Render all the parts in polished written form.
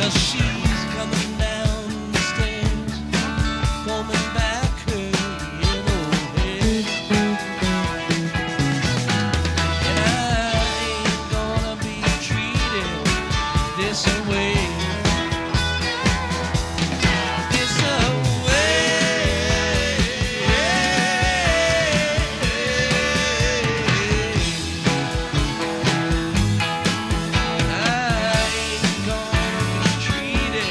treated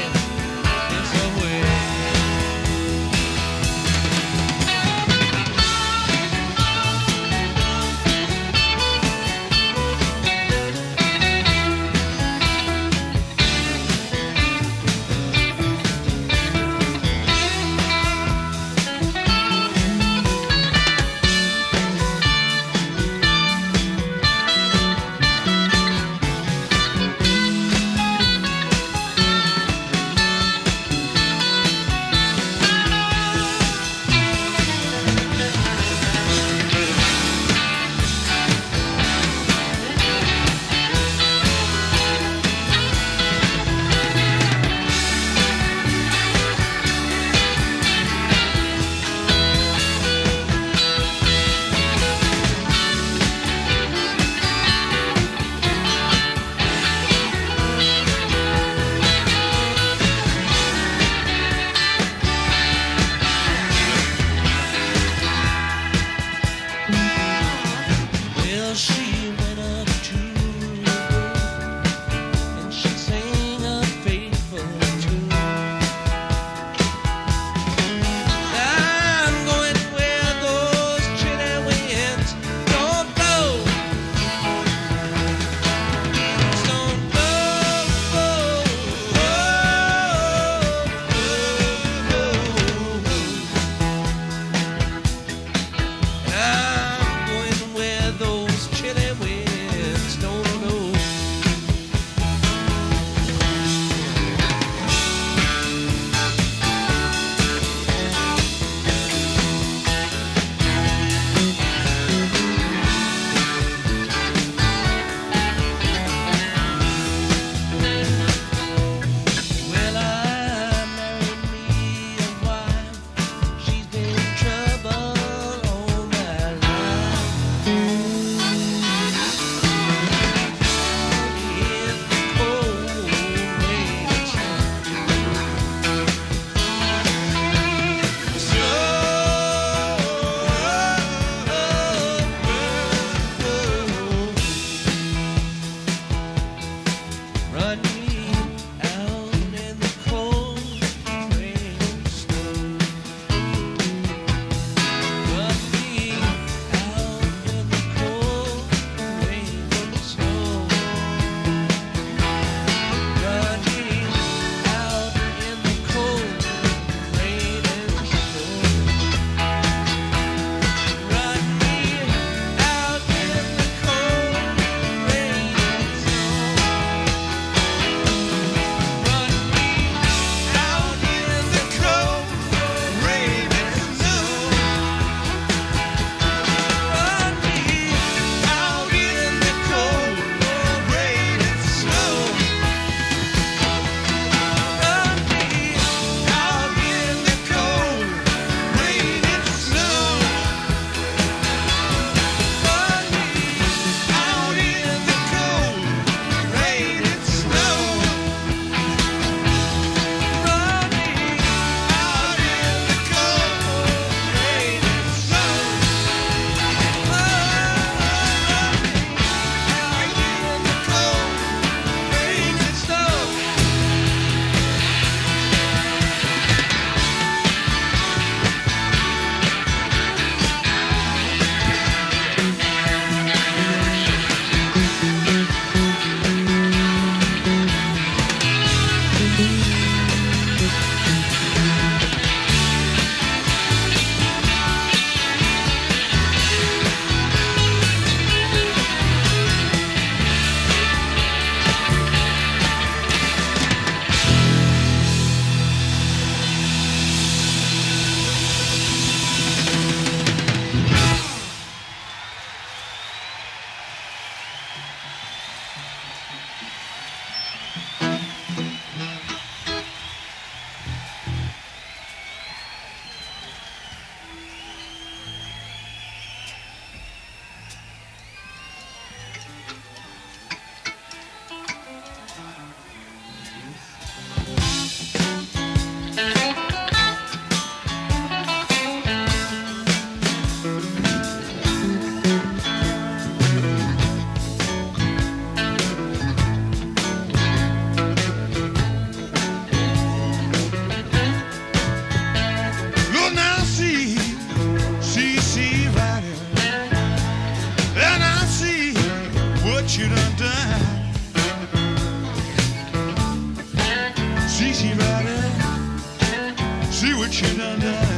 CC Rider, see what you done done.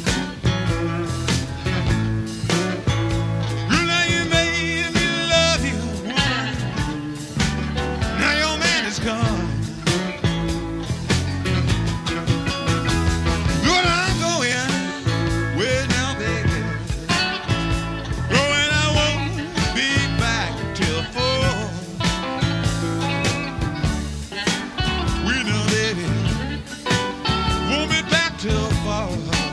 Girl, now you made me love you, woman. Now your man is gone. Lord, I'm going way down, baby. Going, I won't be back till 4. We know, baby, won't be back till 4.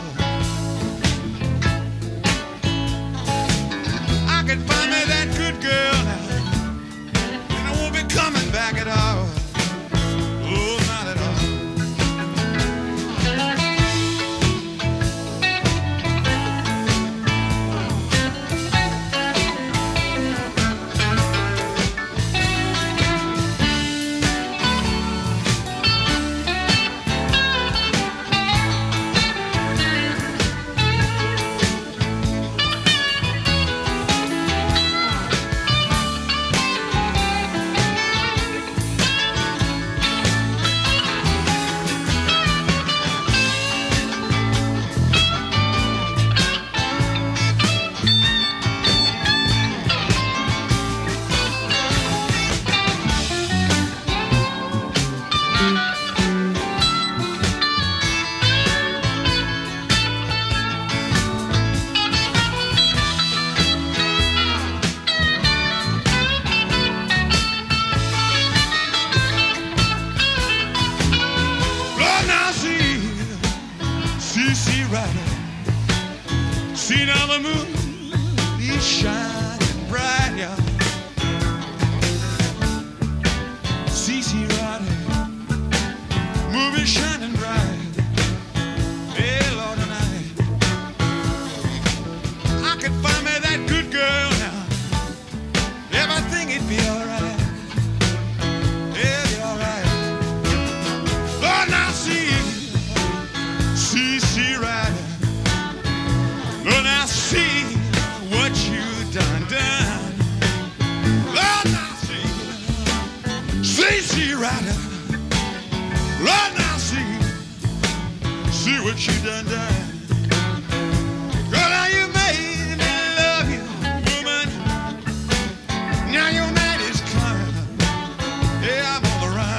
I can find me that good girl now, and I won't be coming back at all. Oh, not at all. CC Rider, see now the moon is shining bright, yeah. CC Rider, moon is shining bright. Hey, Lord, tonight I could find me that good girl now. Everything it'd be alright. Yeah, be alright. Lord, now see. CC Rider, Lord, now see what you done. Lord, now see, CC Rider, Lord, now see what you done. Girl, now you made me love you, woman. Now your night is coming. Yeah, I'm on the run.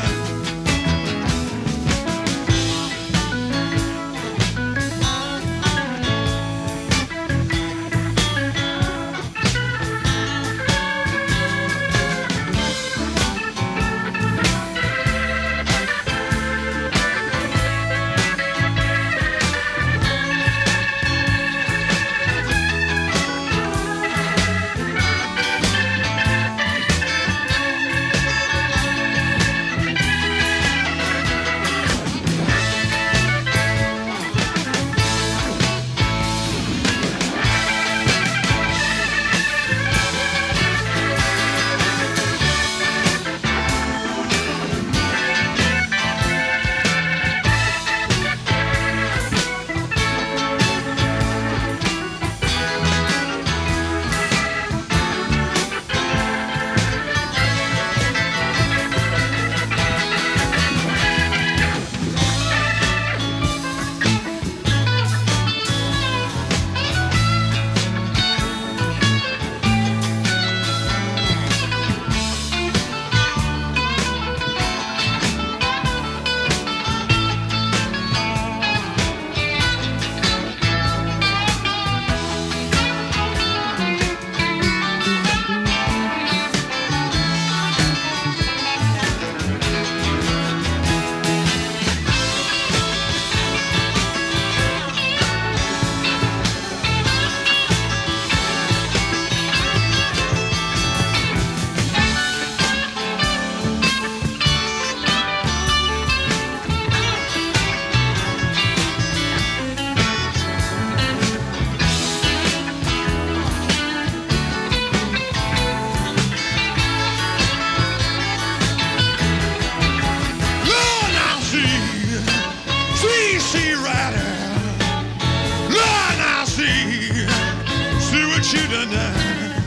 what you done done.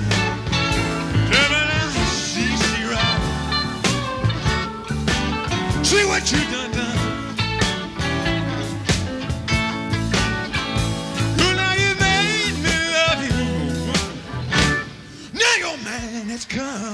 Tell me now, see right. See what you done done. come.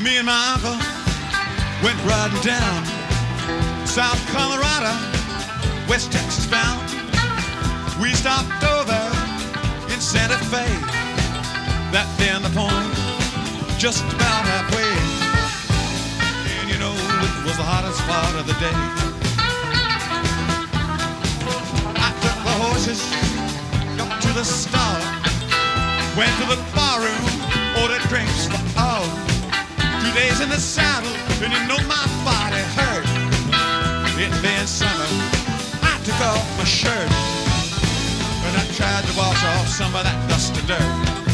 Me and my uncle went riding down South Colorado, West Texas bound. We stopped over in Santa Fe, that there in the point, just about halfway. And you know, it was the hottest part of the day. I took the horses up to the stall, went to the barroom, ordered drinks for all. 2 days in the saddle, and you know my body hurt. It being summer, I took off my shirt, and I tried to wash off some of that dust and dirt.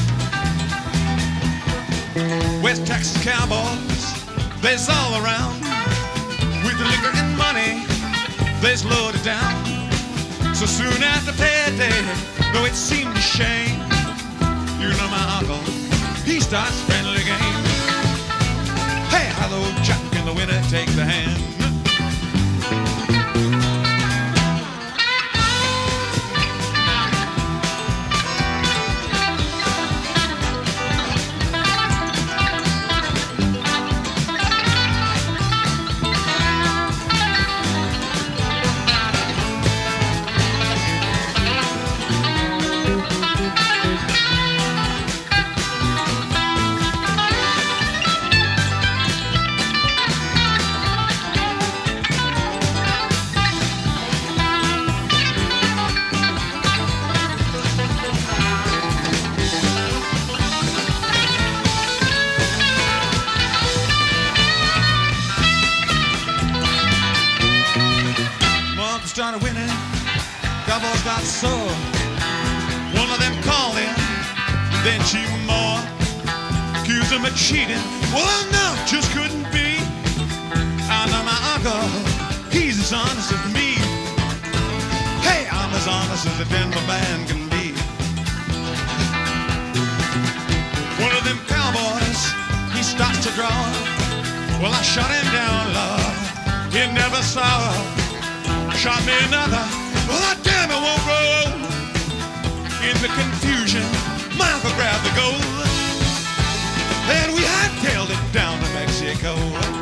West Texas cowboys, they's all around. With the liquor and money, they's loaded down. So soon after payday, though it seemed a shame, you know my uncle, he starts friendly game. Hey, hello, Jack, and the winner take the hand. Started winning, cowboys got sore. One of them called him, then cheat more. Accused him of cheating, well no, just couldn't be. I know my uncle, he's as honest as me. Hey, I'm as honest as a Denver man can be. One of them cowboys, he starts to draw. Well, I shot him down, Lord, he never saw. Shot me another, well, damn, it won't roll. In the confusion, my uncle grabbed the gold, and we hightailed it down to Mexico.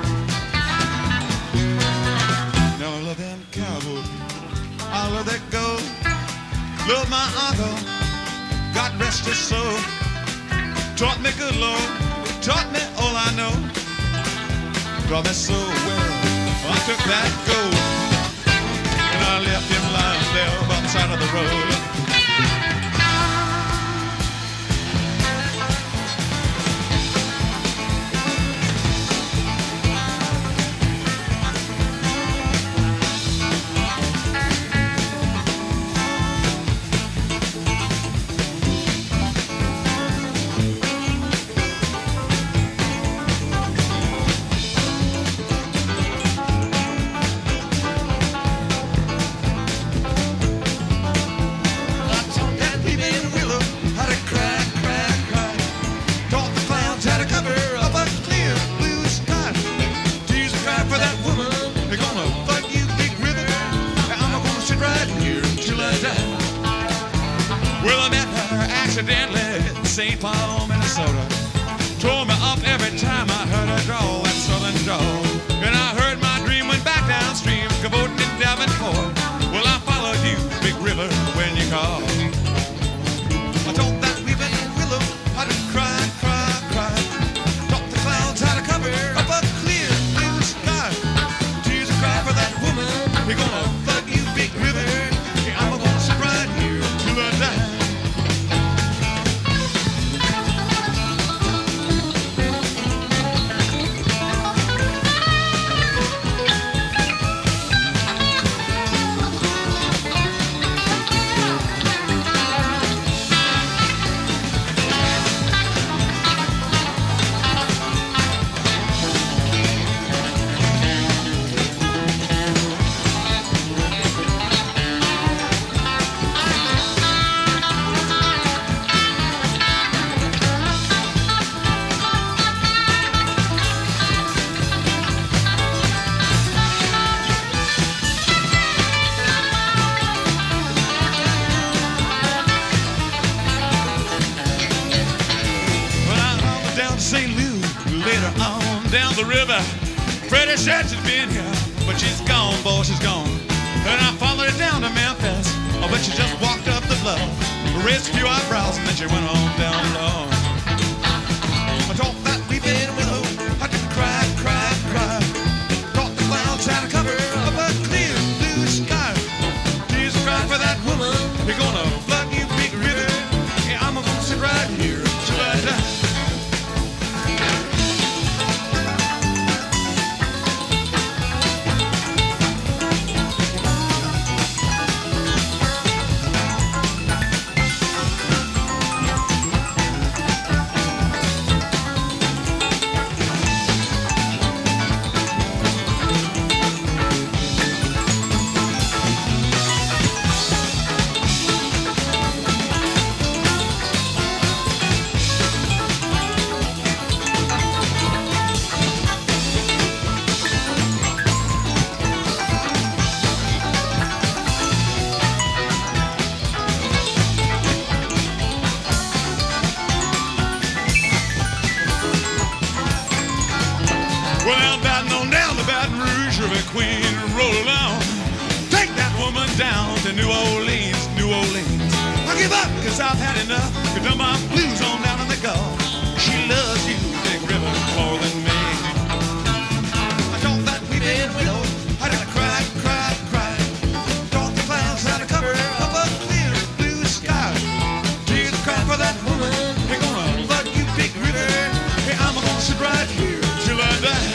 Now I love them cowboys, I love that gold. Love my uncle, God rest his soul. Taught me good, Lord, taught me all I know. Taught me so well, I took that gold, I left him lying there by the side of the road. Accidentally in St. Paul, Minnesota. Tore me up every time I heard her drawl, that southern drawl. And I heard my dream went back downstream, cavorting in Davenport. Well, I followed you, big river, when you called. I taught that weeping willow how to cry, cry, cry. Taught the clouds how to cover up a clear blue sky. Tears a cry for that woman, you're gonna flood you, big river. I'm gonna sit right here till I die. down the river. Freddie said she's been here, but she's gone, boy, she's gone. And I followed her down to Memphis, but she just walked up the bluff, raised a few eyebrows, and then she went on down low. I thought that weeping willow, I just cried, cried, cried. Thought the clouds had a cover of a clear blue sky. Jesus cried for that woman, you're gonna flood you big river. Yeah, I'm gonna sit right here till I die. Queen, roll along. Take that woman down to New Orleans, New Orleans. I give up, cause I've had enough. You done my blues on down in the Gulf. She loves you, Big River, more than me. I thought that weeping widow, I just cried, cried, cried. Thought the clouds had a cover of a clear blue sky. Tears cried for that woman. They're gonna flood you, Big River. Hey, I'm gonna sit right here till I die.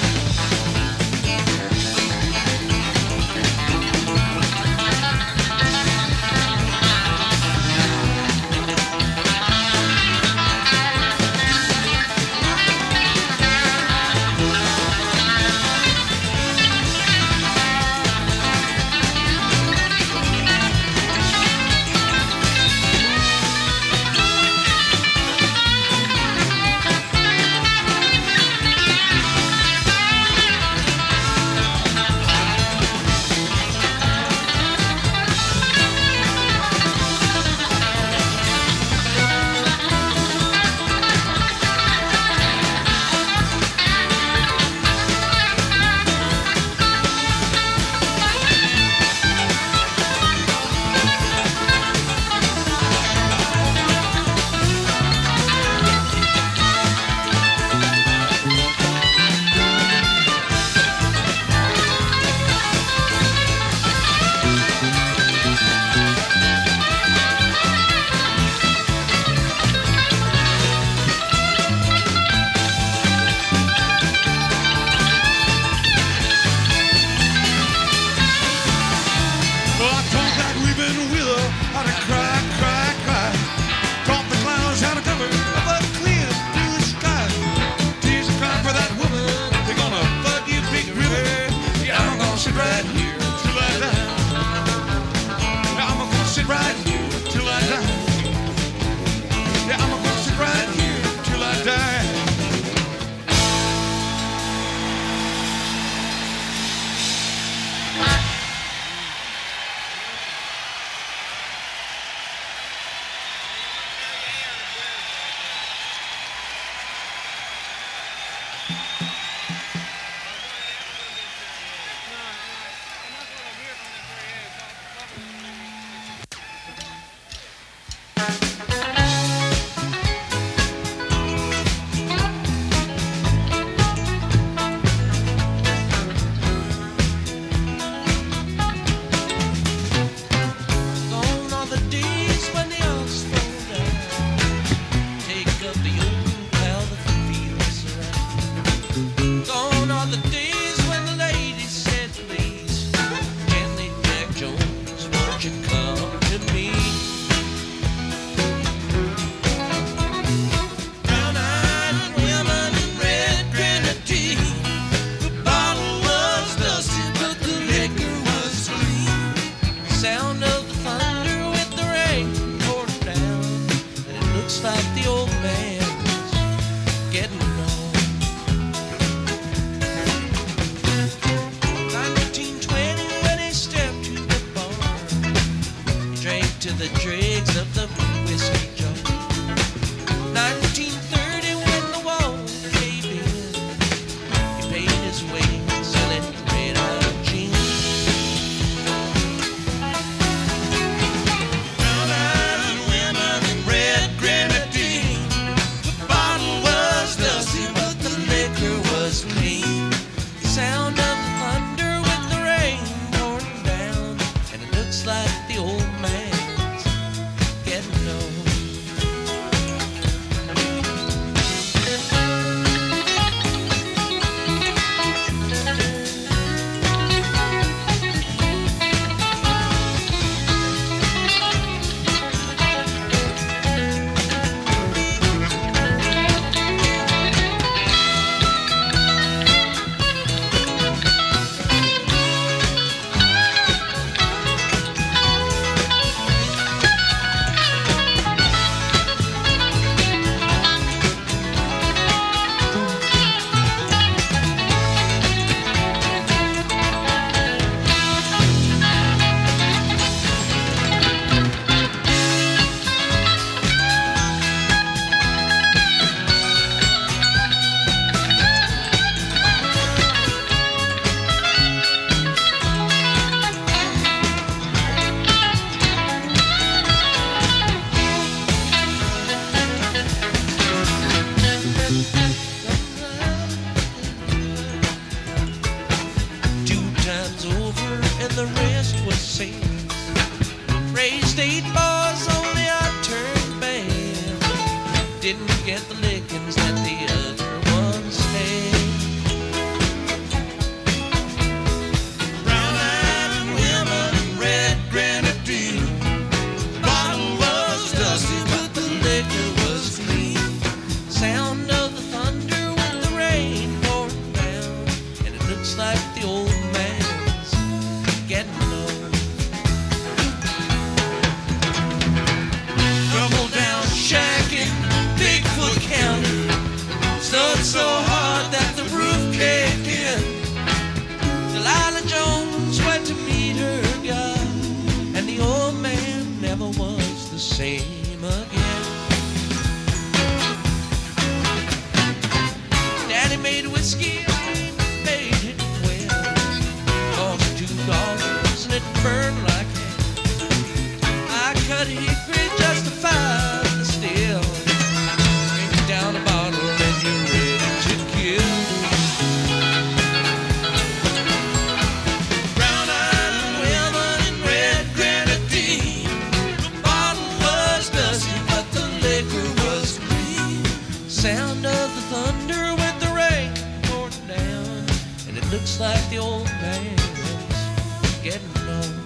looks like the old man's getting old.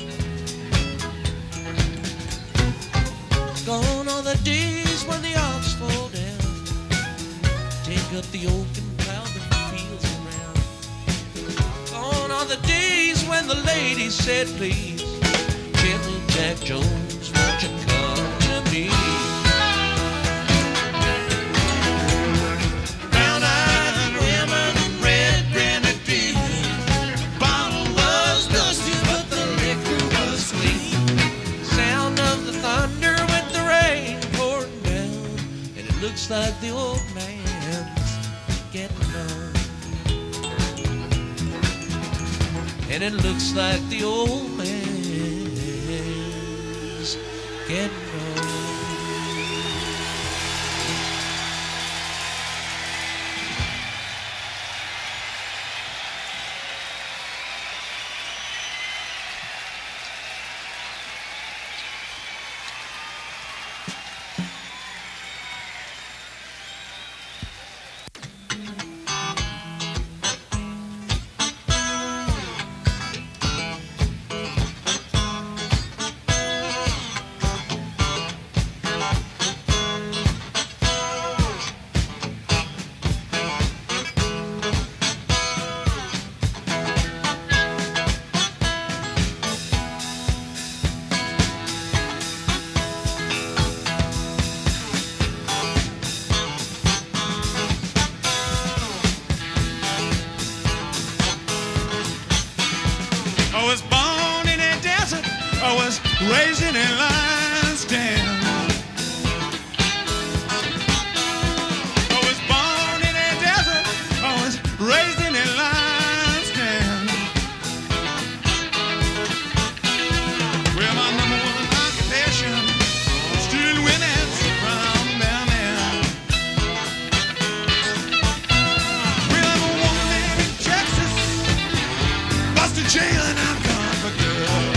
Gone are the days when the odds fall down, take up the oak and plow the fields around. Gone are the days when the lady said, please, Gentle Jack Jones, won't you come to me? Brown-eyed women, red grenadine, the bottle was dusty, but the liquor was sweet. Sound of the thunder with the rain pouring down, and it looks like the old man's getting old. And it looks like the old man's getting old. Raising in lines down. I was born in a desert. I was raised in lines down. Well, my number one occupation, stealing women from down there. Well, I'm a woman in Texas, busted jail and I'm gone for good.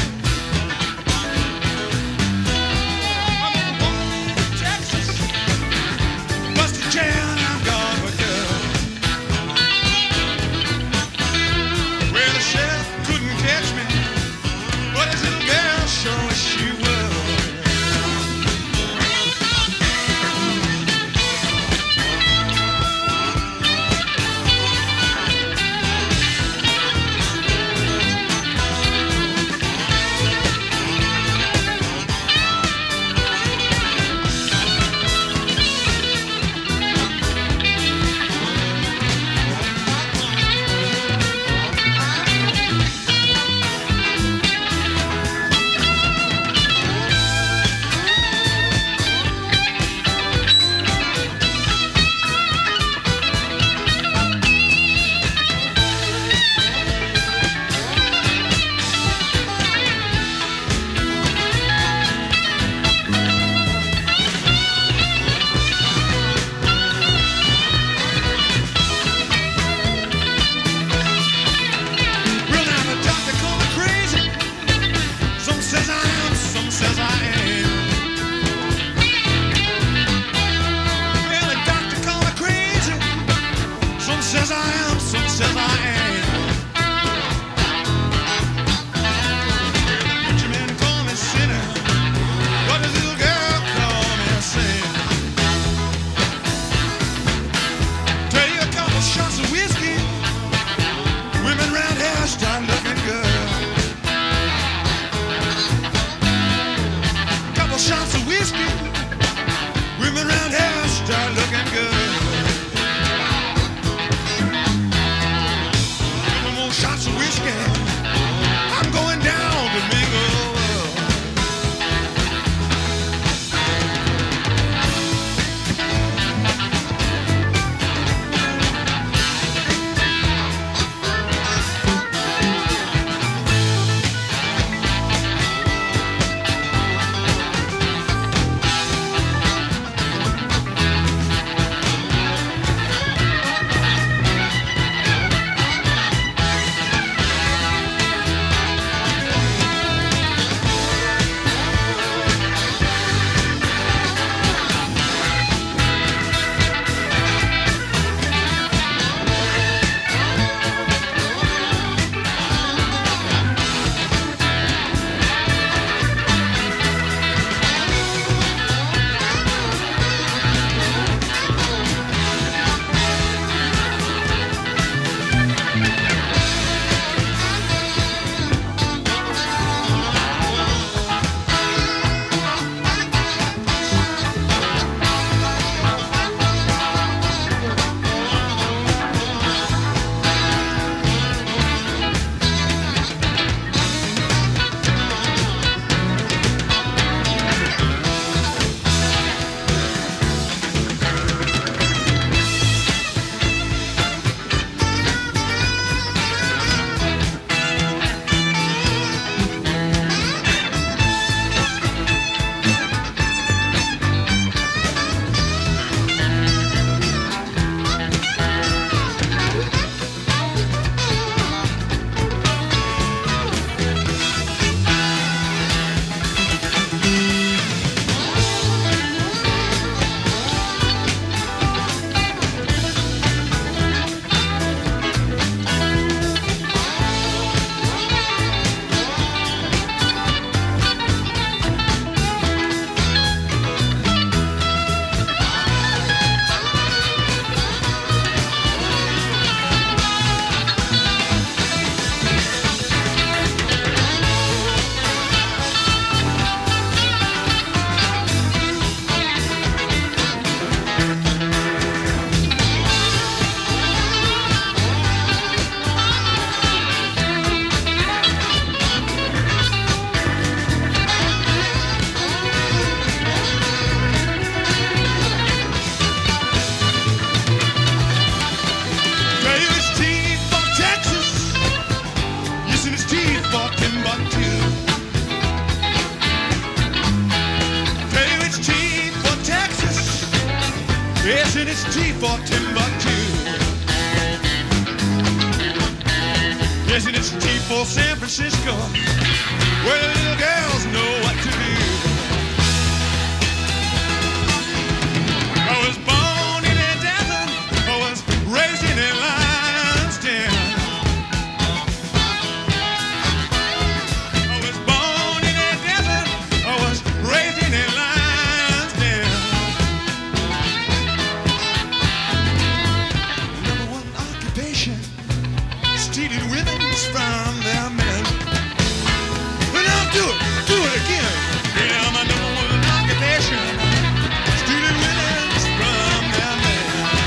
Racing its Jeep for San Francisco, where the little girls know what to do. I was born in a desert, I was raised in a lion's den. I was born in a desert, I was raised in a lion's den. Number one occupation, stealing women's from their men. But now do it again. Yeah, my number one occupation, stealing women's from their men.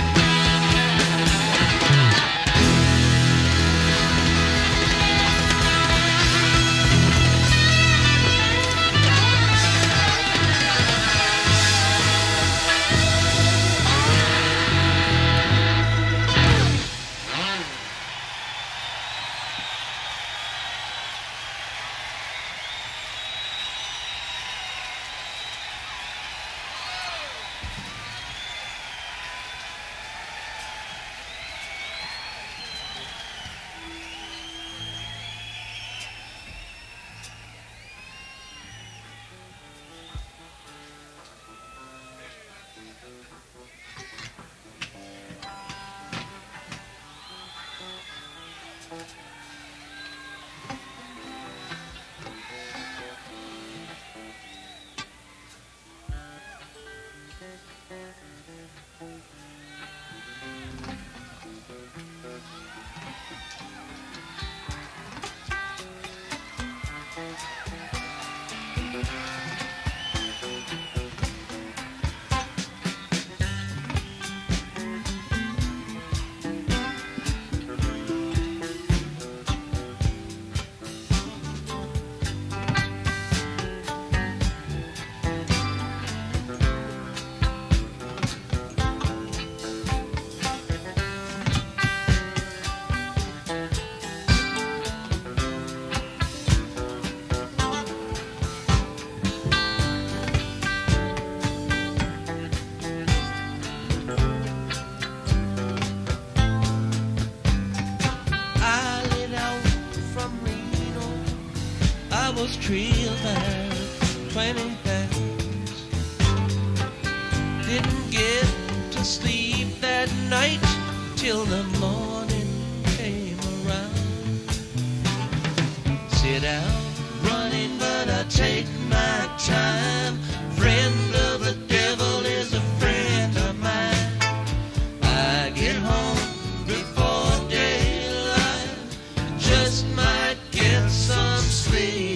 Was trailed by 20 hands. Didn't get to sleep that night till the morning came around. Sit out running, but I take my time. Friend of the devil is a friend of mine. I get home before daylight, just might get some sleep.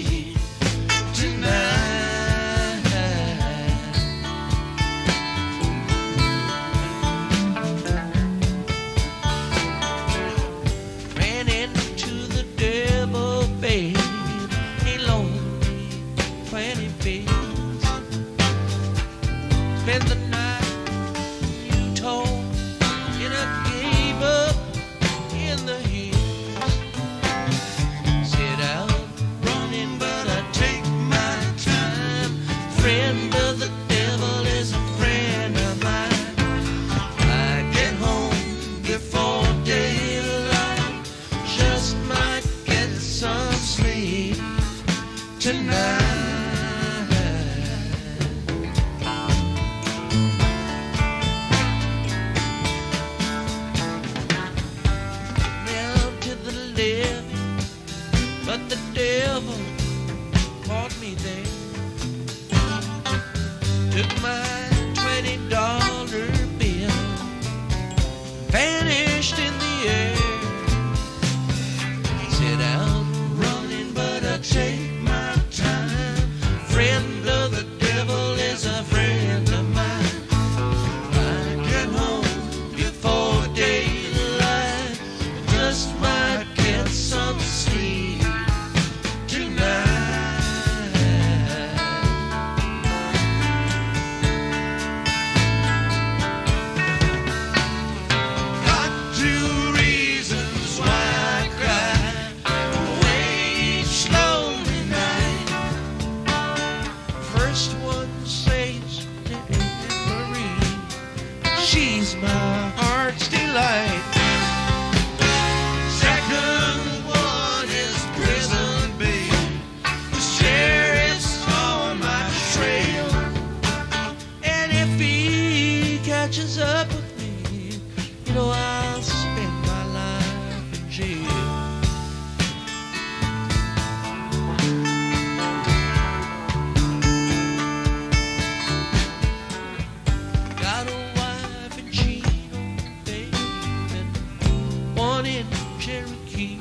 Got a wife in Chino, baby, one in Cherokee.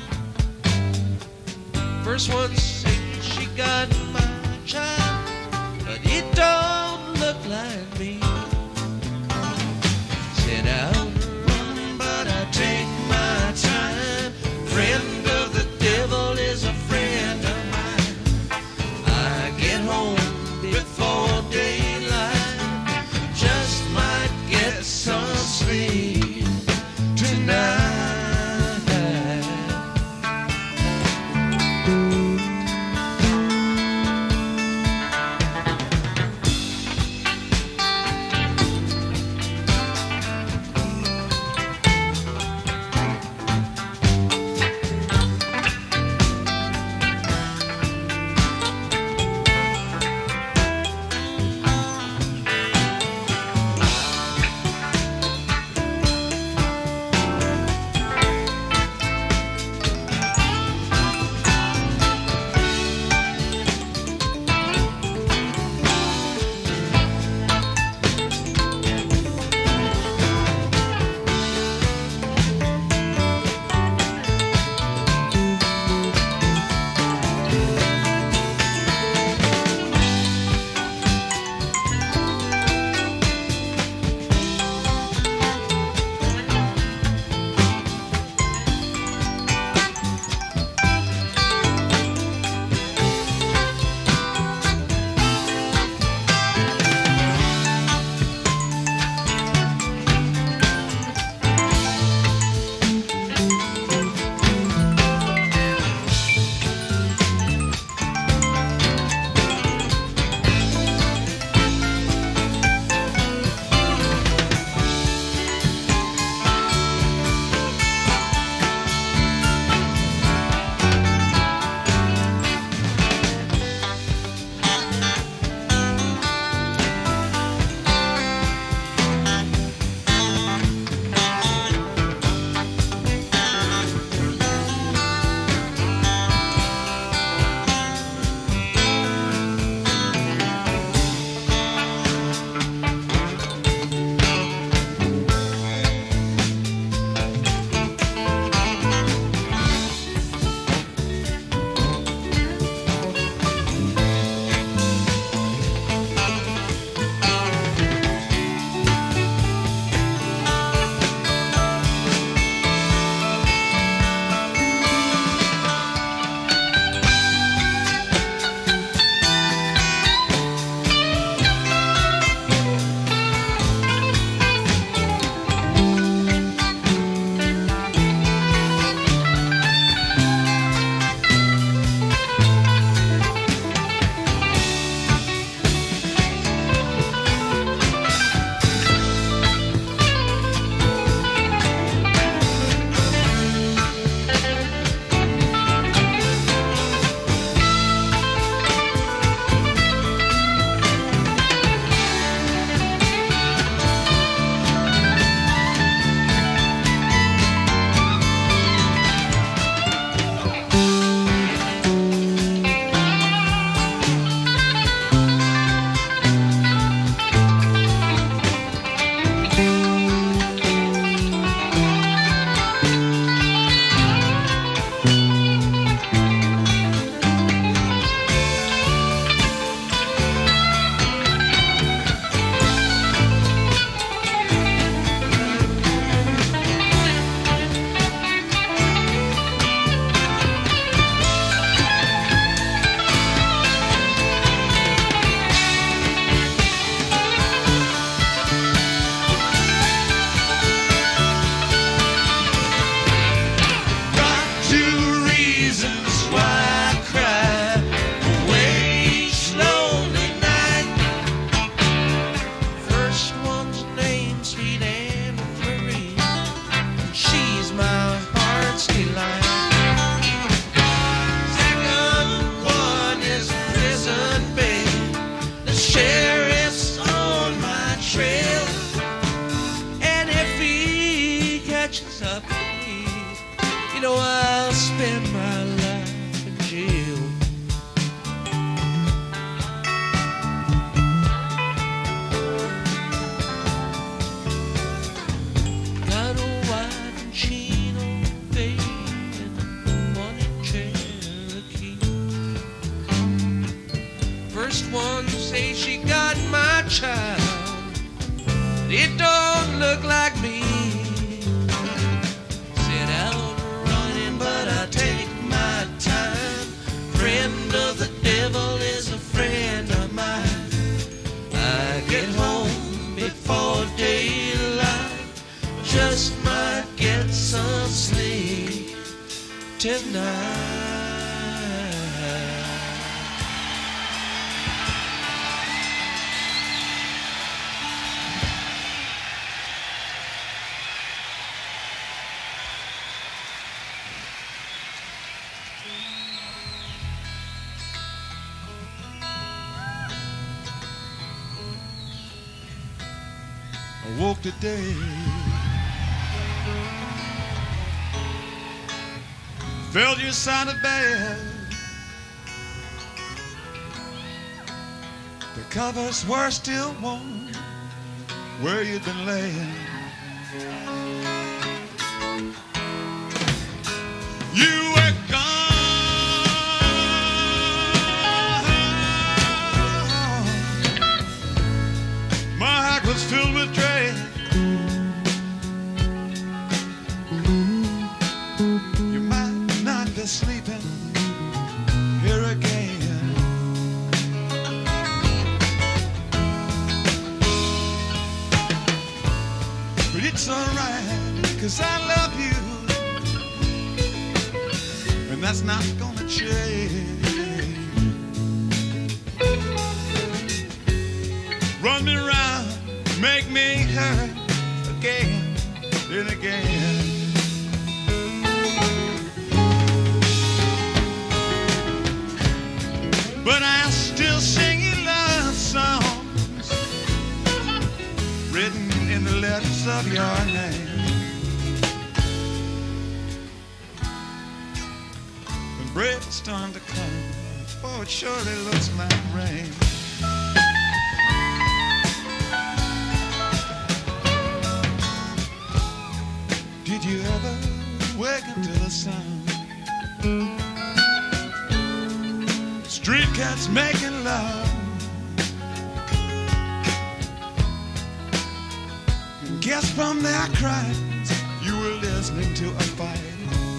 First one said she got my child, but it don't look like me. Said I'll run, but I take my time. Friend of the devil is a friend of mine. I get home before daylight, just might get some sleep tonight. know I'll spend my life in jail. Got a wife in Chino, baby, and one in Cherokee. First one to say she got my child, but it don't look like me. Set out running, but I take my time. Friend of the devil is a friend of mine. I get home before daylight, just might get some sleep tonight. I woke today, felt you sounded bad. The covers were still warm where you'd been laying. You were gone. My heart was filled with dread. Sleeping here again. But it's alright, 'cause I love you, and that's not gonna change. Run me round, make me hurt again and again. But I still sing you love songs written in the letters of your name. When brave is starting to come, oh, it surely looks like rain. Did you ever wake up to the sound? Street cats making love, and guess from their cries you were listening to a fight.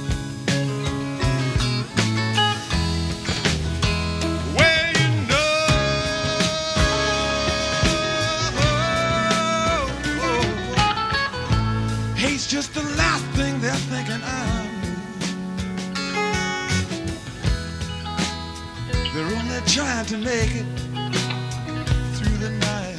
Well, you know, hate's just the last thing they're thinking of. They're only trying to make it through the night.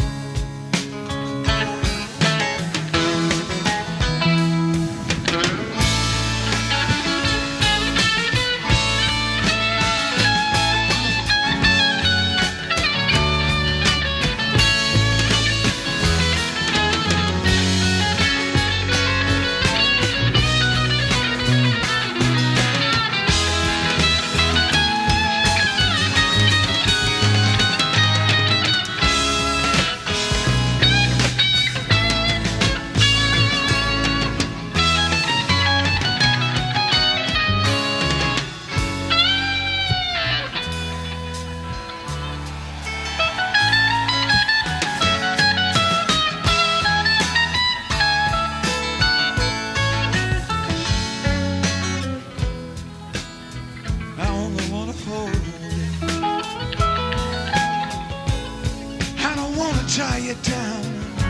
Tie you down,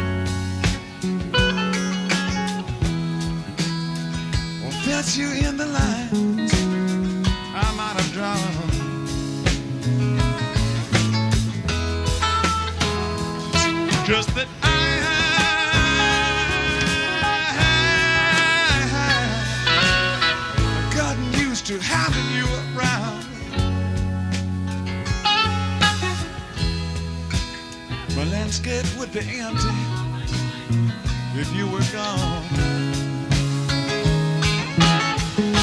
or fence you in the lines I might have drawn. Just that I've gotten used to having you around. My landscape would be empty if you were gone.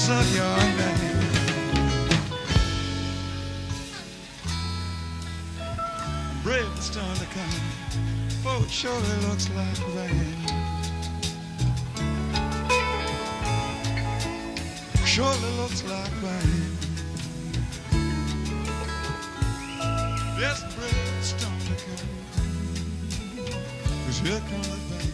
voice of your name. Brave the storm to come. Oh, it surely looks like rain. Surely looks like rain. Yes, brave the storm to come. 'Cause here comes the rain.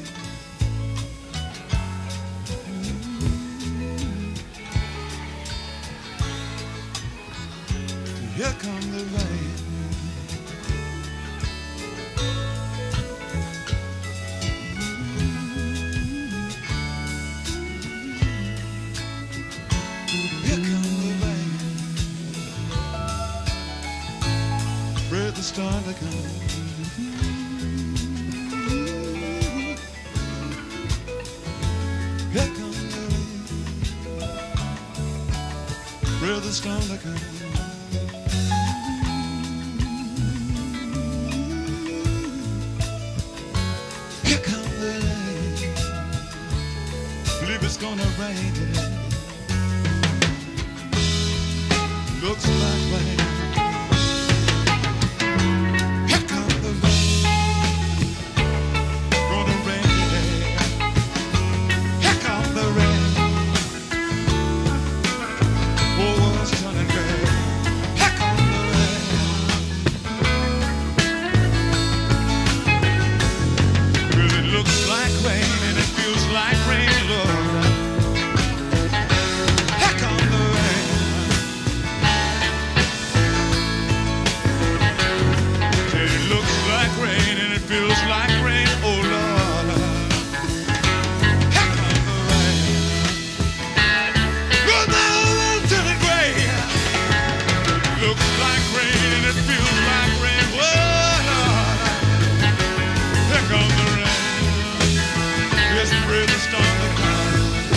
Here comes the rain. Here comes the rain. Breathe the storm to come. Here comes the rain. Breathe the storm to come. It's gonna rain today. Looks like rain. Here comes the rain. Gonna rain today. Here comes the rain. Whole world's turning gray. Here comes the rain. 'Cause it looks like rain and it feels like rain, Lord. Feels like rain, oh Lord. Here comes the rain. Good now, I'm turning gray. Looks like rain and it feels like rain, oh Lord. Here comes the rain. Yes, breathe the storm to come.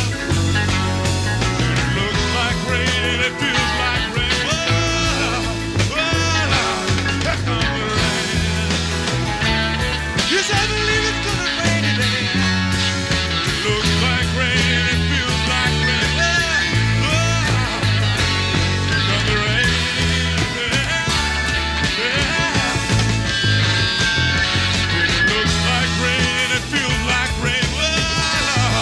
It looks like rain and it feels like rain, oh Lord. Here comes the rain. Yes, I believe it's gonna rain today. It looks like rain and it feels like rain. Oh, here comes the rain. Yeah. It looks like rain and it feels like rain. Oh,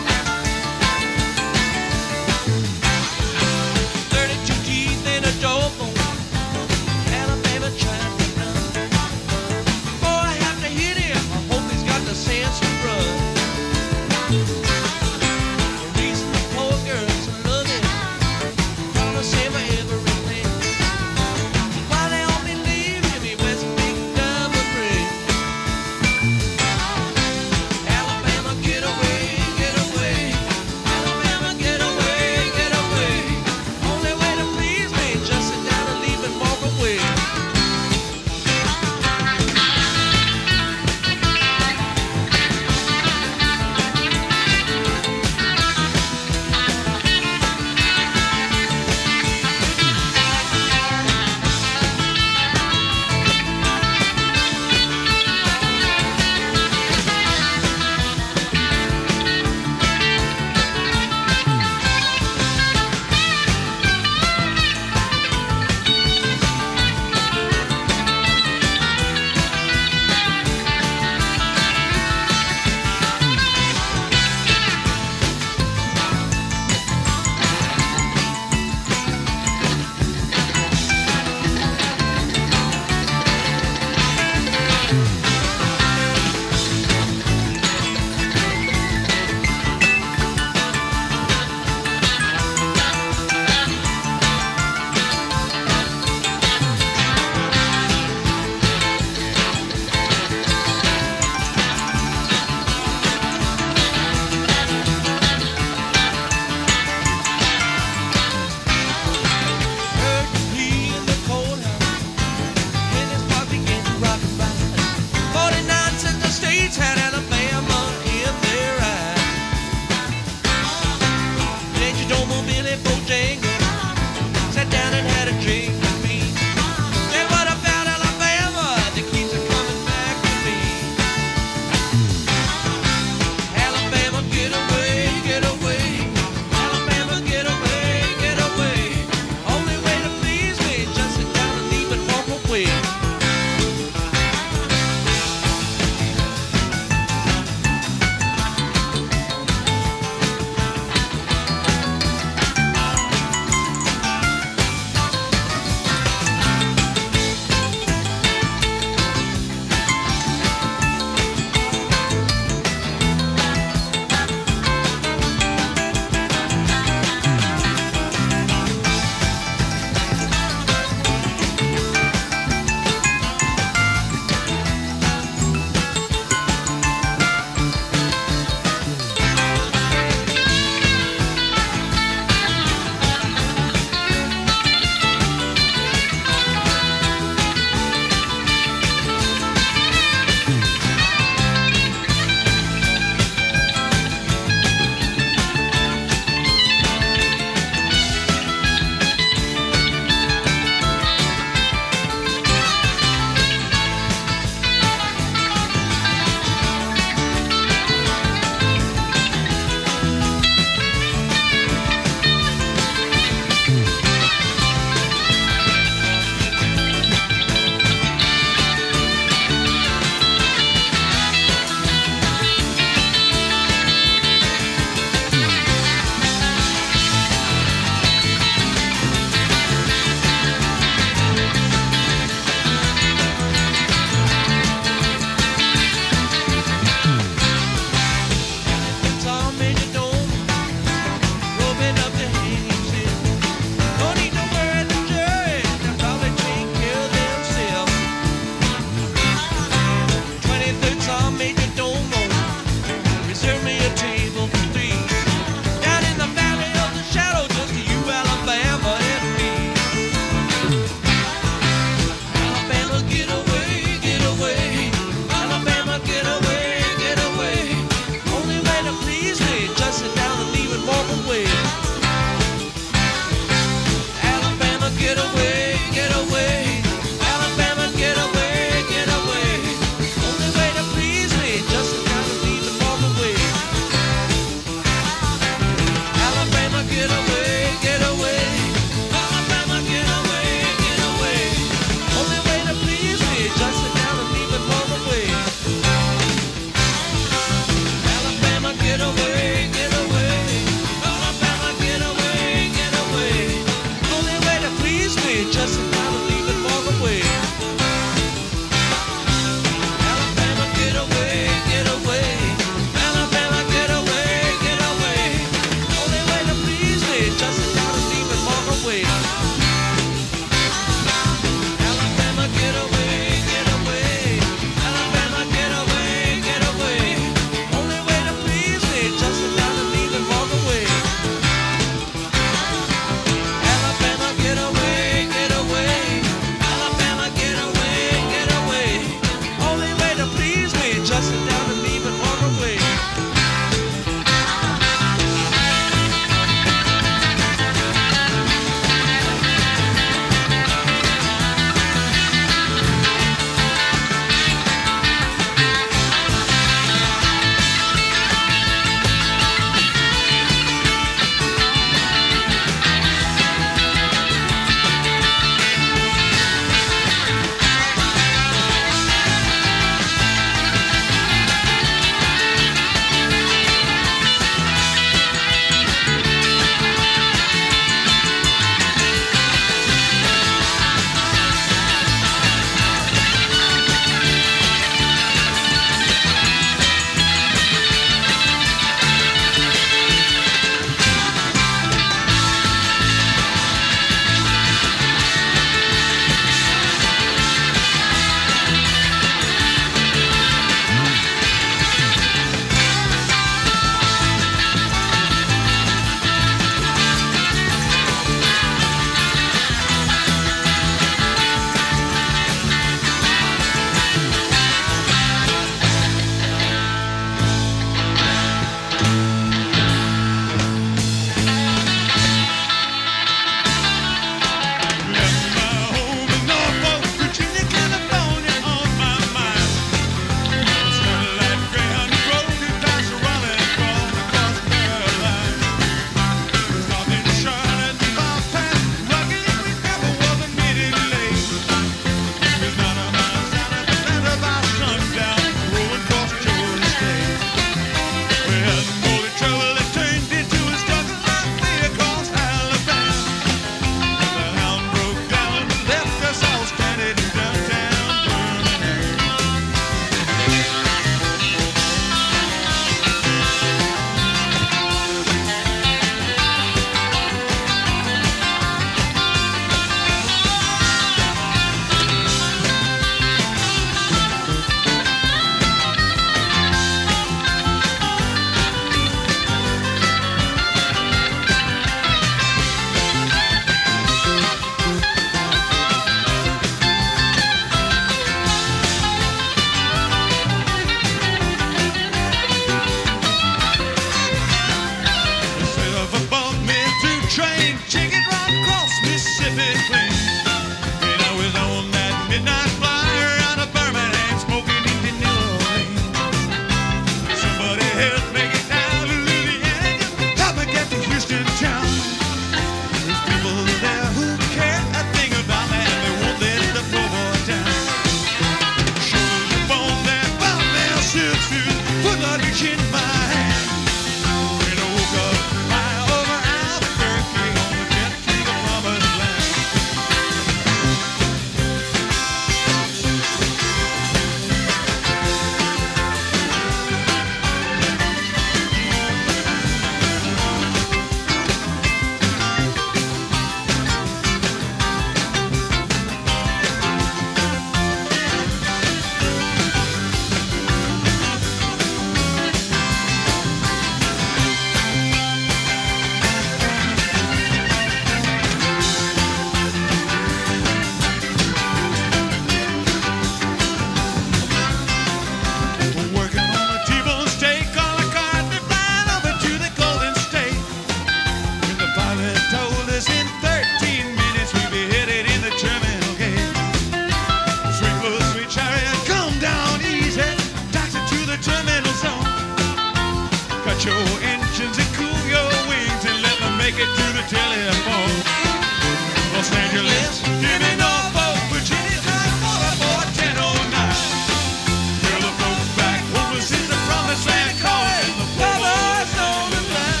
start your engines and cool your wings and let me make it to the telephone. Los Angeles, give me Norfolk, Virginia, time for 1009. Tell the folks back home, this is the promised land calling the powers on the line.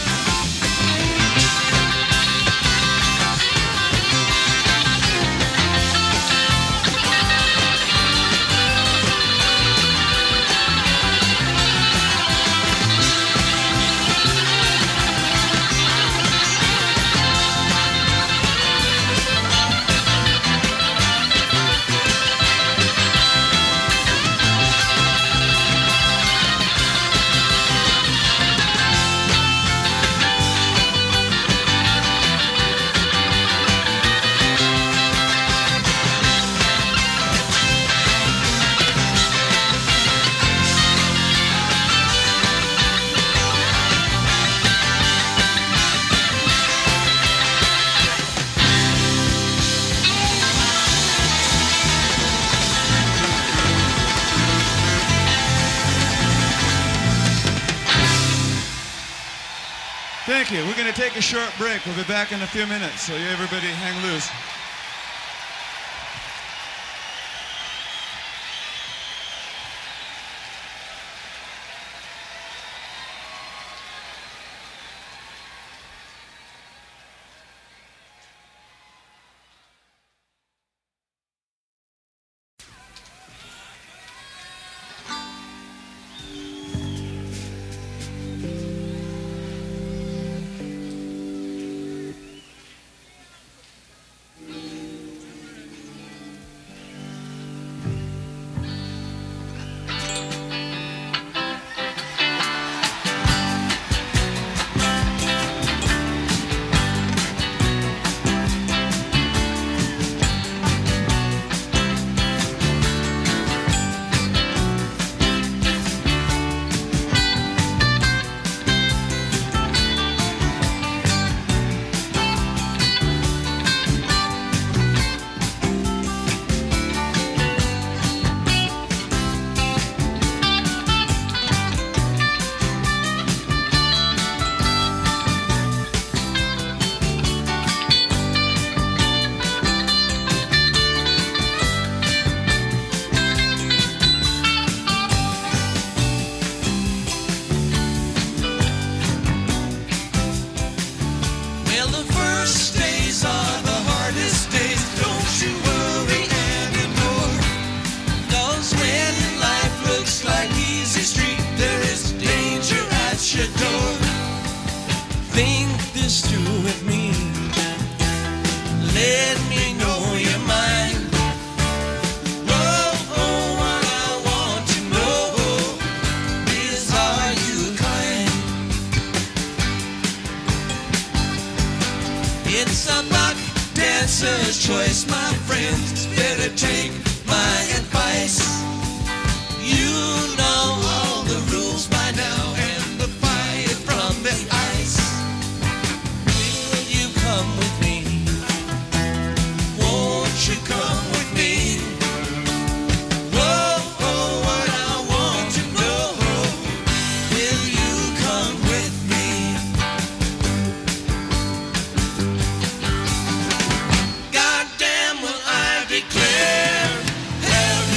Thank you. We're going to take a short break. We'll be back in a few minutes, so you everybody hang loose. Goddamn, will I declare hell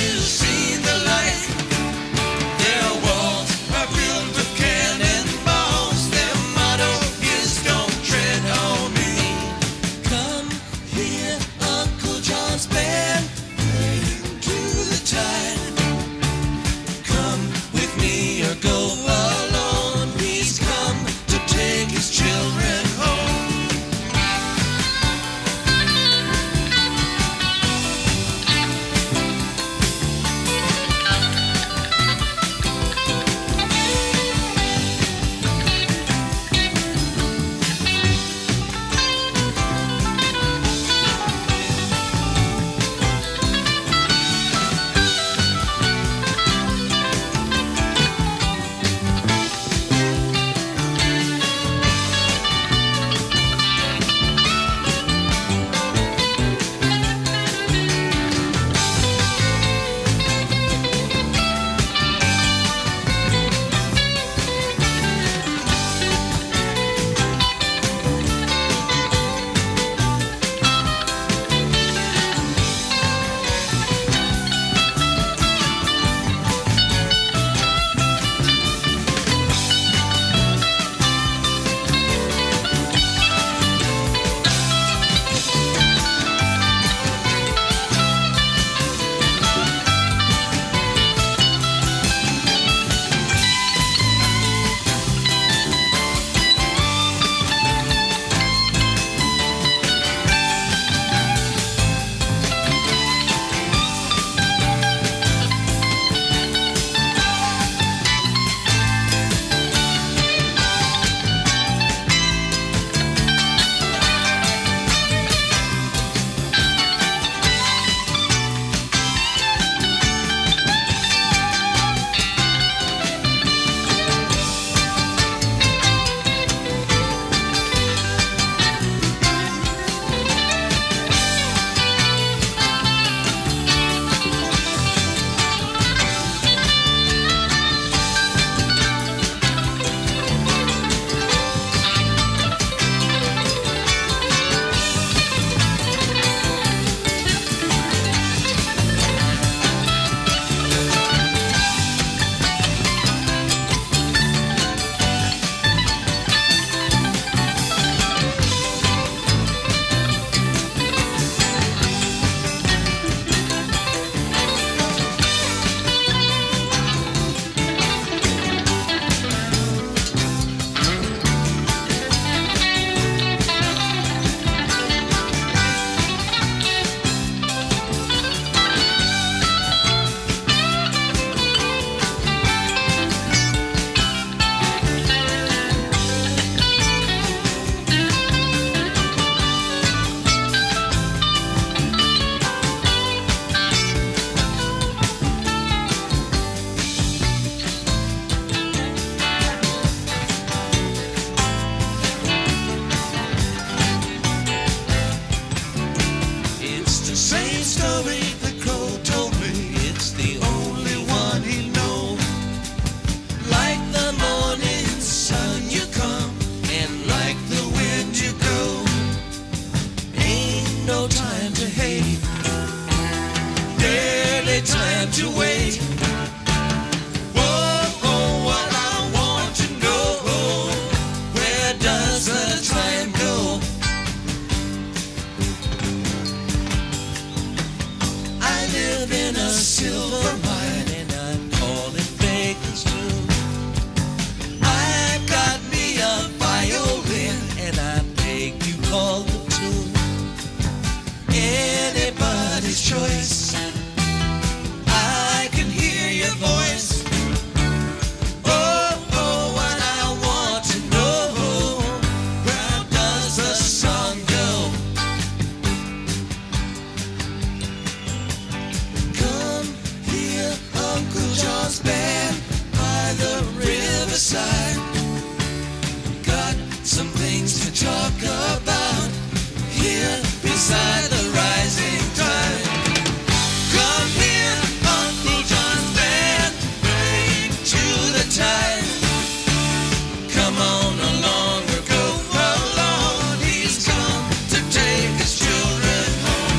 other side. Got some things to talk about here beside the rising tide. Come here, Uncle John's band, bring to the tide. Come on along or go alone. He's come to take his children home.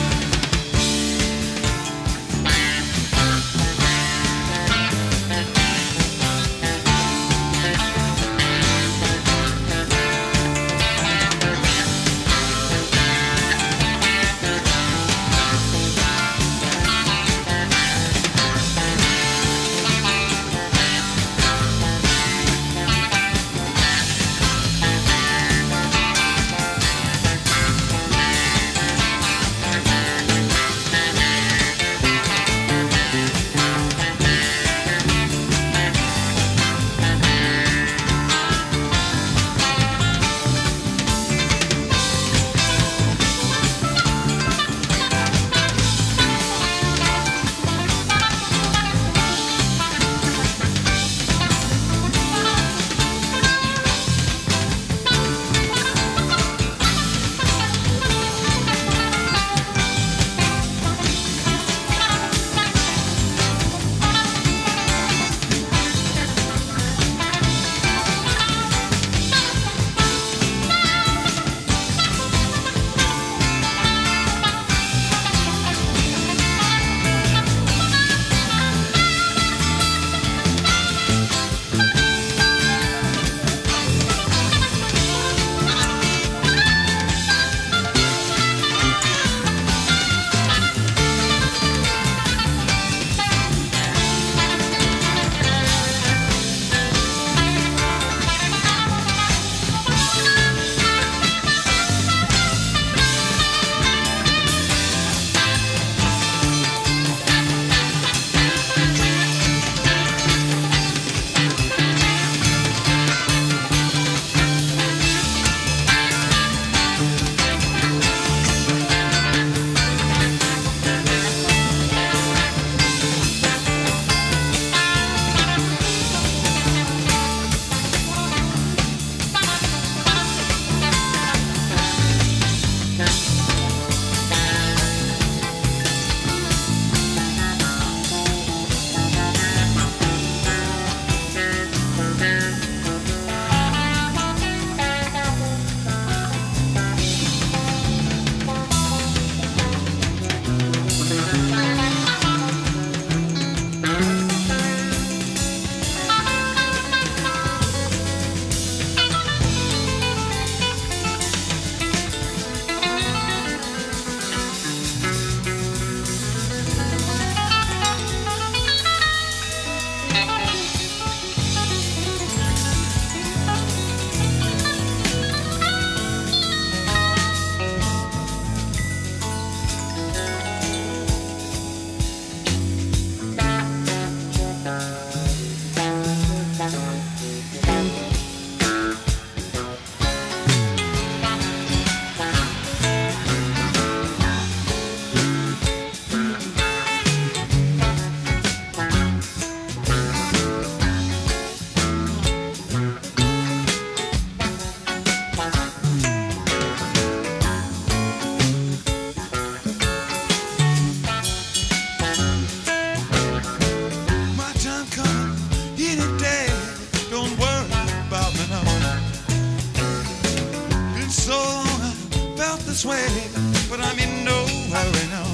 this way, but I'm in no hurry now.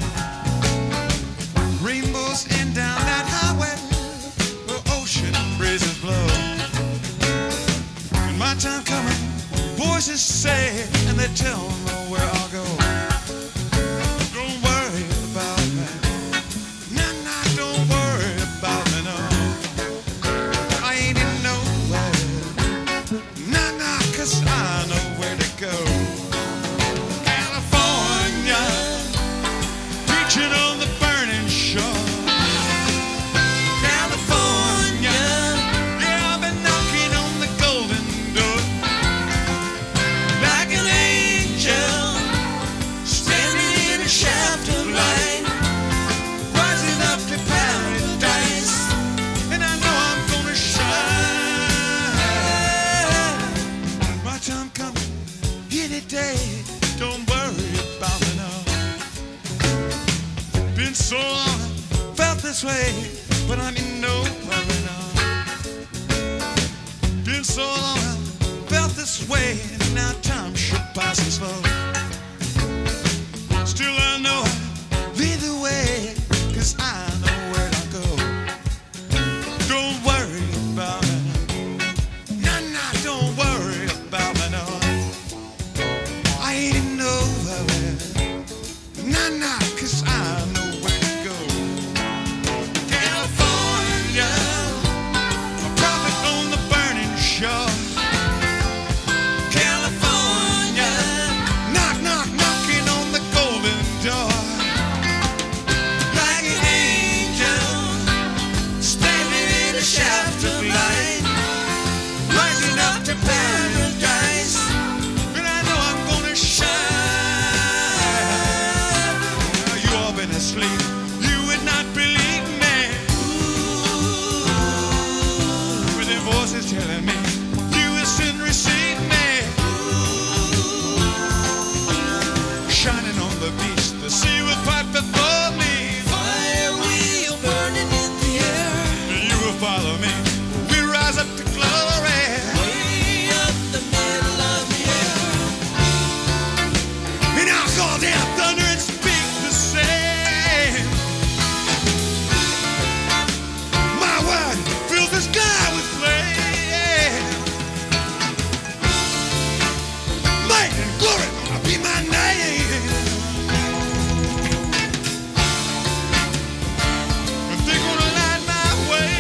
Rainbows end down that highway where ocean breezes blow. When my time coming, voices say, and they tell me where I'll go. Don't worry about me. Nah, nah, don't worry about me, no. I ain't in no hurry. Nah, nah, 'cause I know where to go. California, preaching on the burning shore. California, yeah, I've been knocking on the golden door. Like an angel this way, now time should pass slow. Still I know I'll lead the way, 'cause I know where to go. Don't worry about me, no, no, don't worry about me, no. I ain't nowhere, no, no, 'cause I know where to go. California, a prophet on the burning shore. California, knock, knock, knocking on the golden door. Like an angel, standing in a shaft of light, rising up to paradise. And I know I'm gonna shine. Now you all been asleep, you would not believe me. With their voices telling me you will soon receive me. Shining on the beach, the sea will fight before me. Fire wheel burning in the air. You will follow me, we rise up to glory. Way up the middle of the air. And I'll call down thunder and speak the same. My word fills the sky with flame. Light and glory gonna be my name. And they're gonna light my way.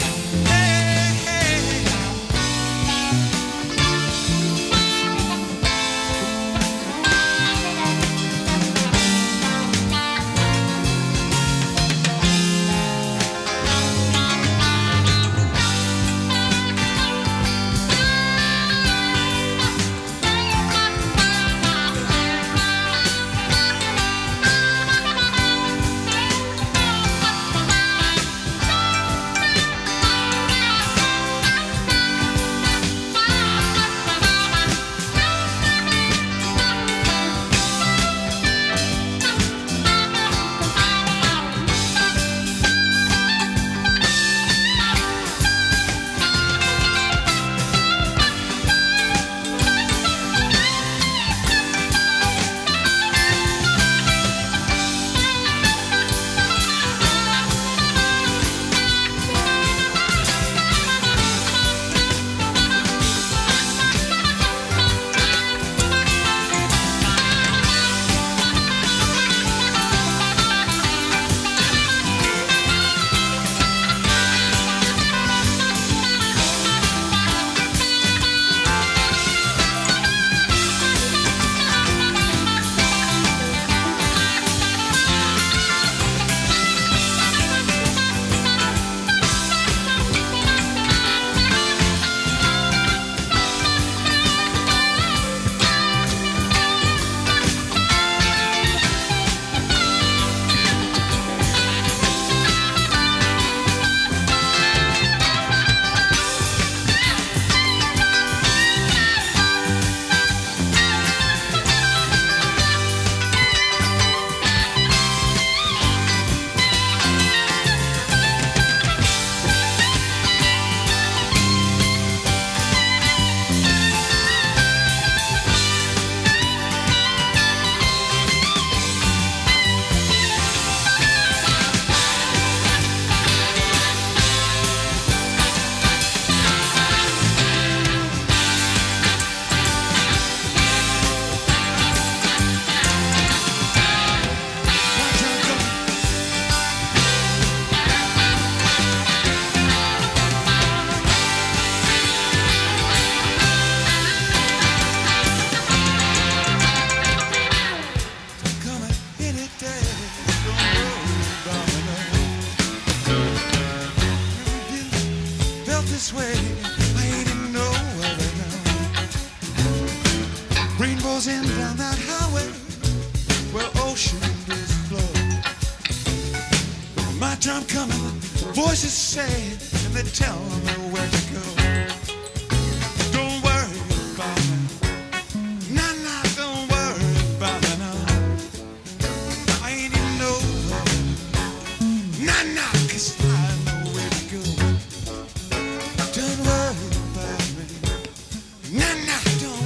This way, I ain't in no other now. Rainbows in down that highway where ocean is flow. My time coming, voices say, and they tell me where to go. Don't worry about me, nah, nah, don't worry about me, no. I ain't in no other, nah, nah, 'cause I know where to go. Don't worry about me, nah, nah, don't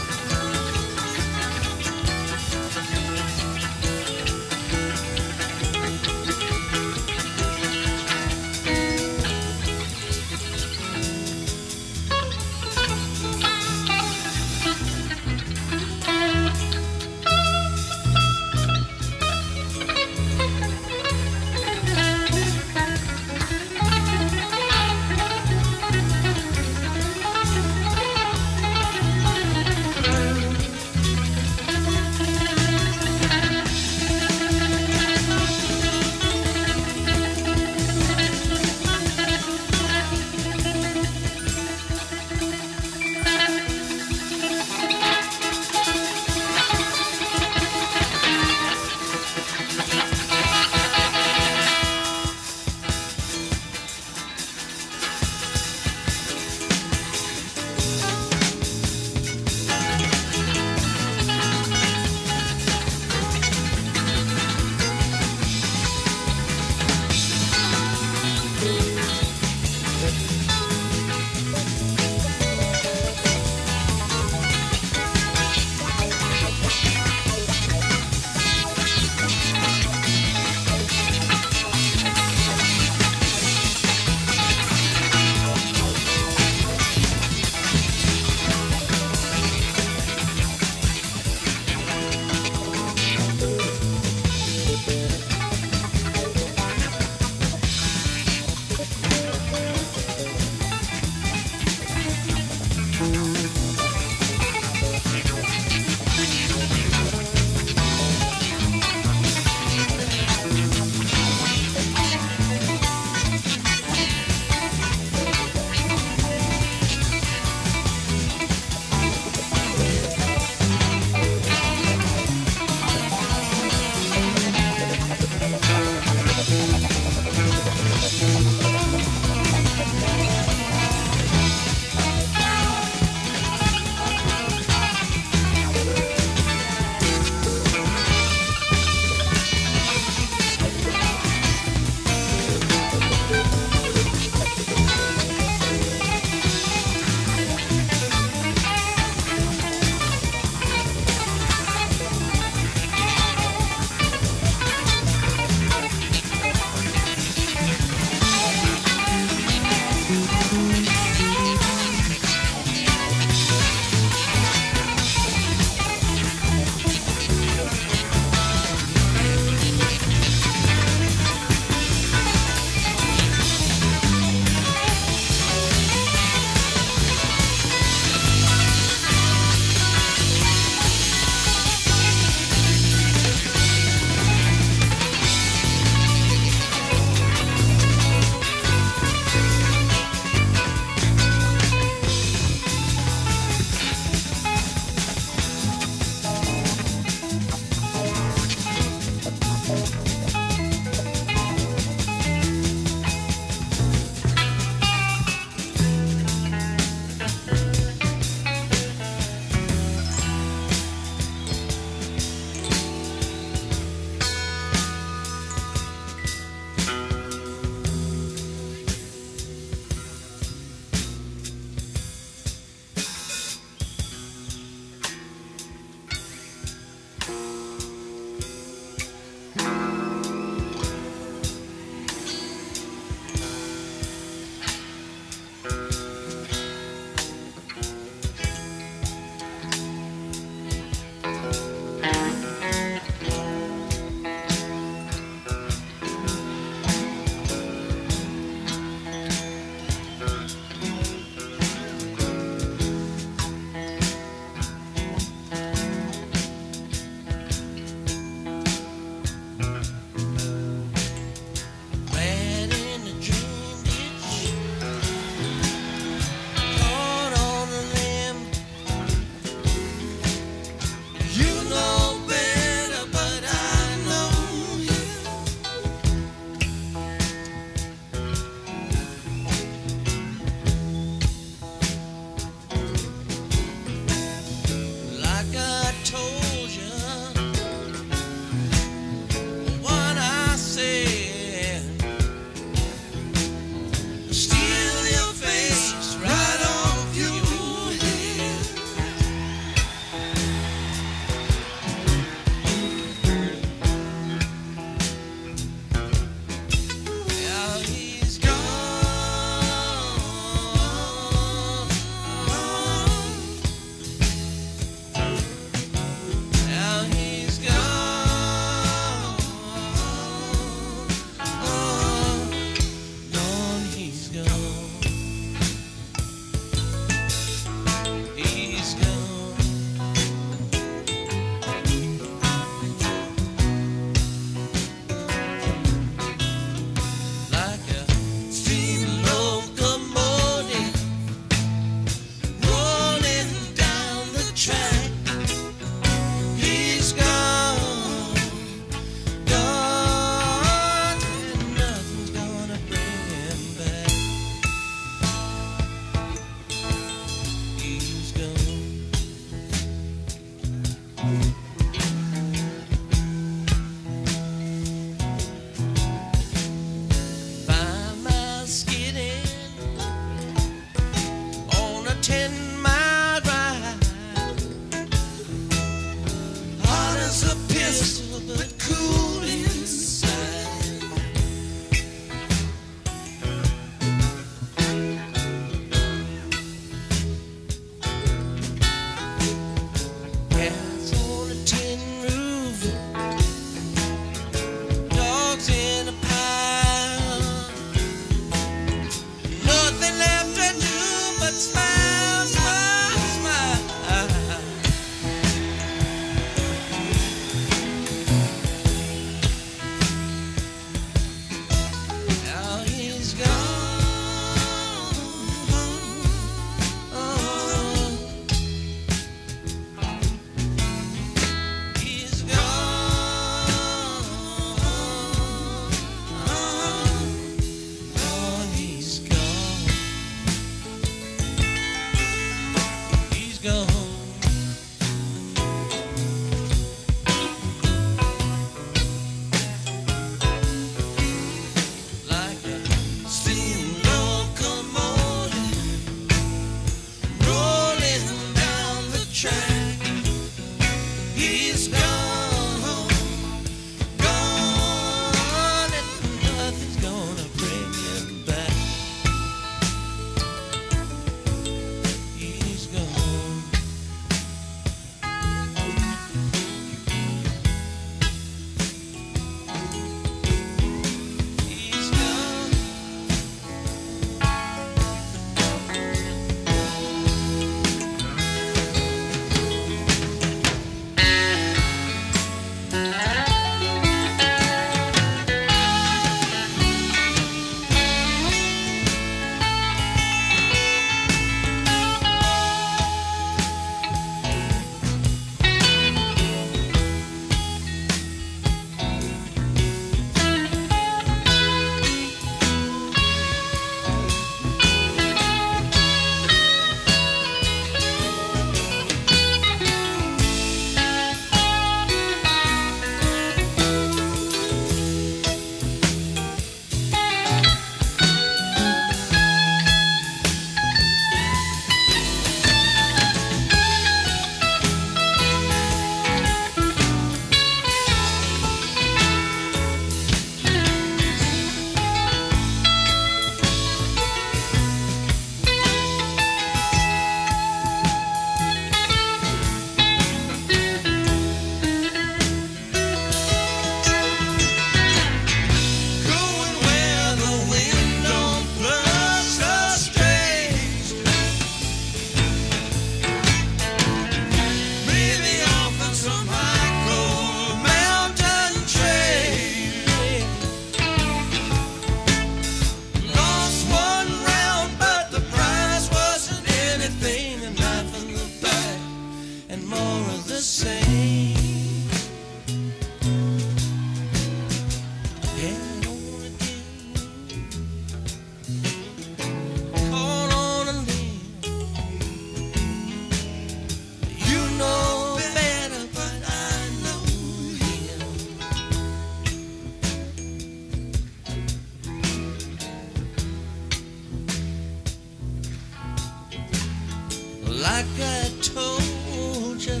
like I told you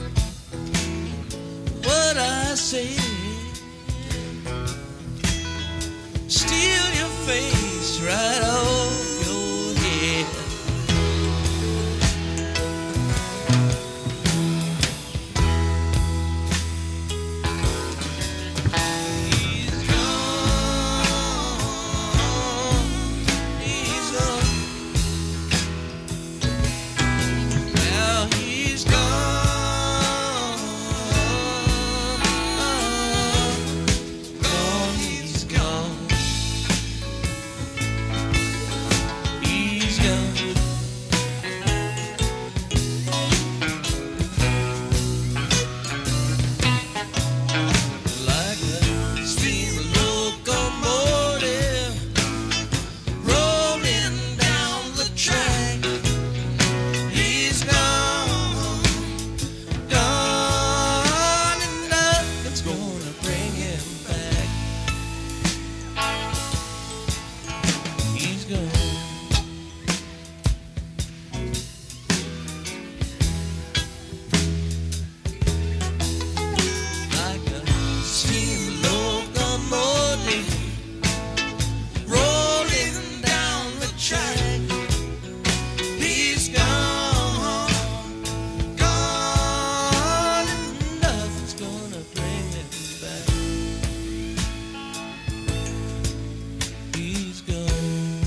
what I said. Steal your face right off your head. He's gone. He's gone. Now he's gone. Gone, he's gone. He's gone. Like a steam locomotive rolling down the track. He's gone, gone, and nothing's gonna bring him back. He's gone. Like a steam locomotive rolling down the track. He's gone, gone, and nothing's gonna bring him back. He's gone.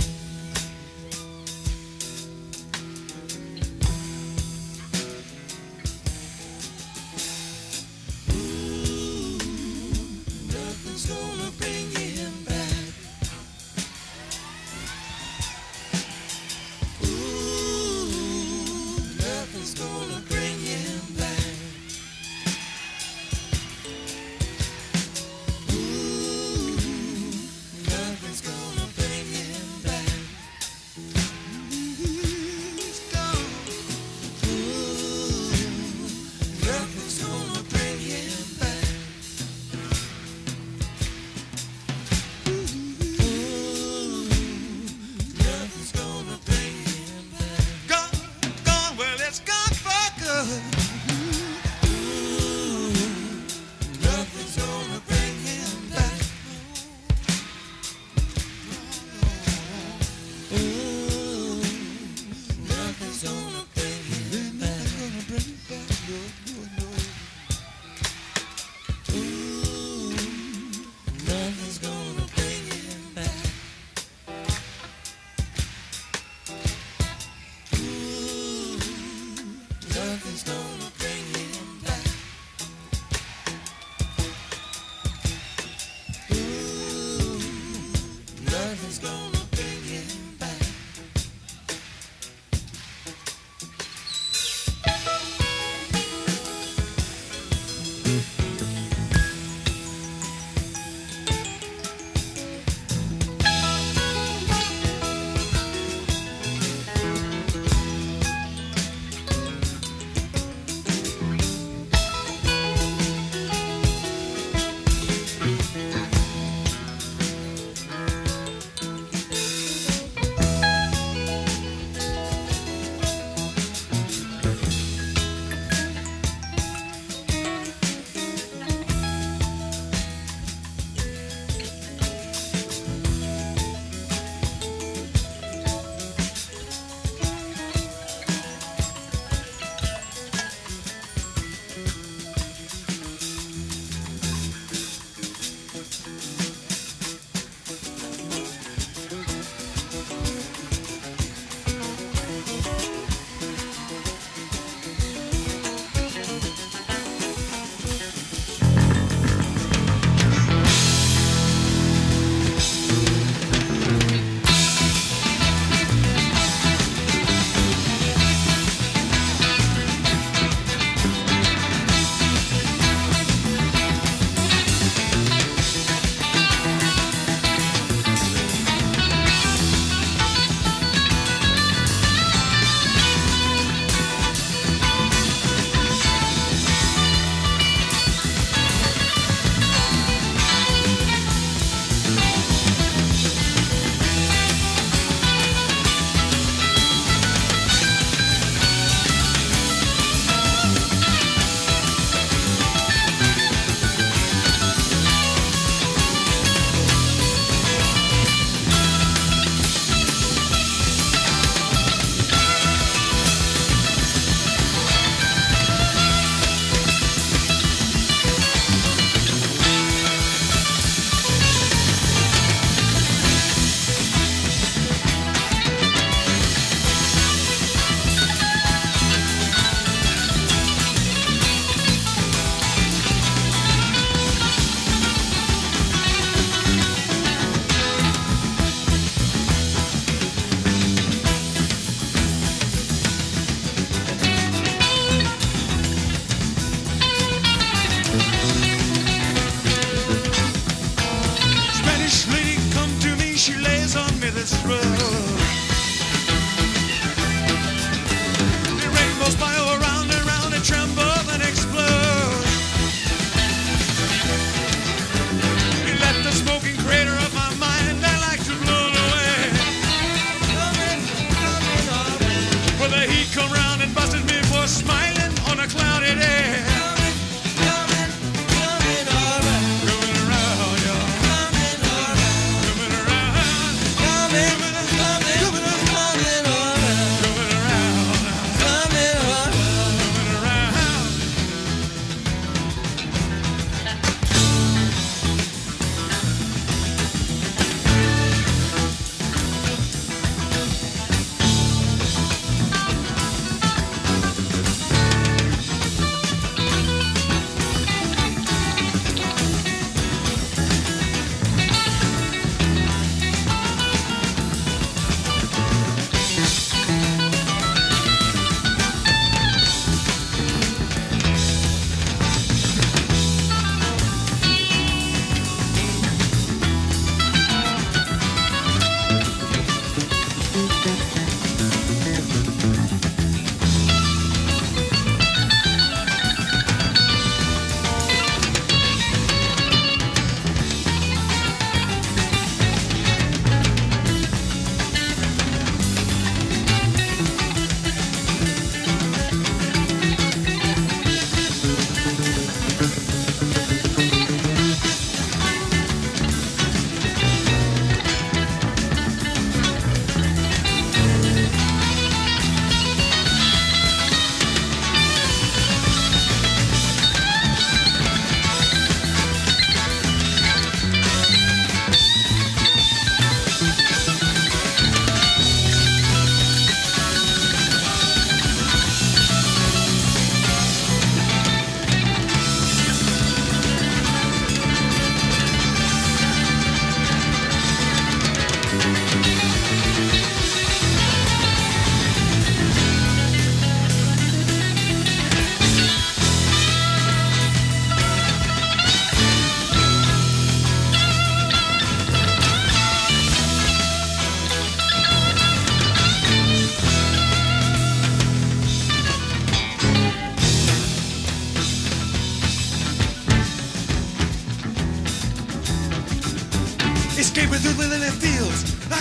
Nothing's gonna bring him back. Nothing's gonna bring him back. Nothing's gonna bring him back. He's gone. Nothing's gonna bring him back. Nothing's gonna bring him back. Gone, gone, well, it's gone for good. Nothing's gonna bring him back. Nothing's gonna bring him back. Nothing's gonna bring him back. Nothing's gonna bring him back. Nothing's gonna bring him back.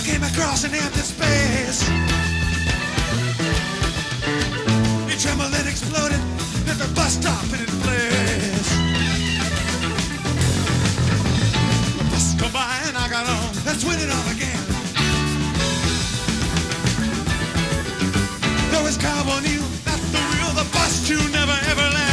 came across an empty space. It trembled and exploded at the bus stop in its place. The bus come by and I got on. Let's win it all again. Though his cowboy knew that's the real, the bus tune never ever land.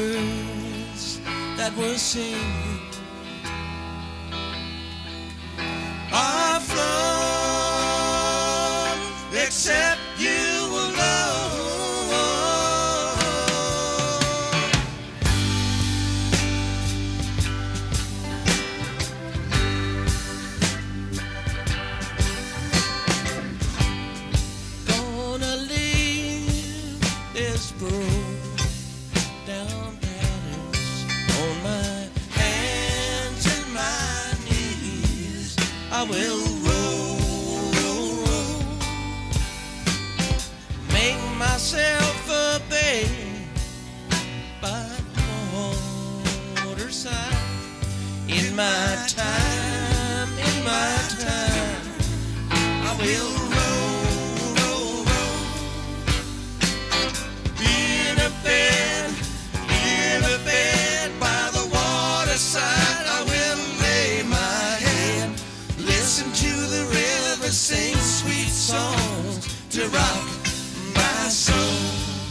birds that were singing are flown, except you alone. Gonna leave this brokedown palace on my hands and my knees. I will roll, make myself a bed by the waterside. In my time, I will roll, in a bed by the waterside. I will lay my head, listen to the river sing sweet songs to rock my soul.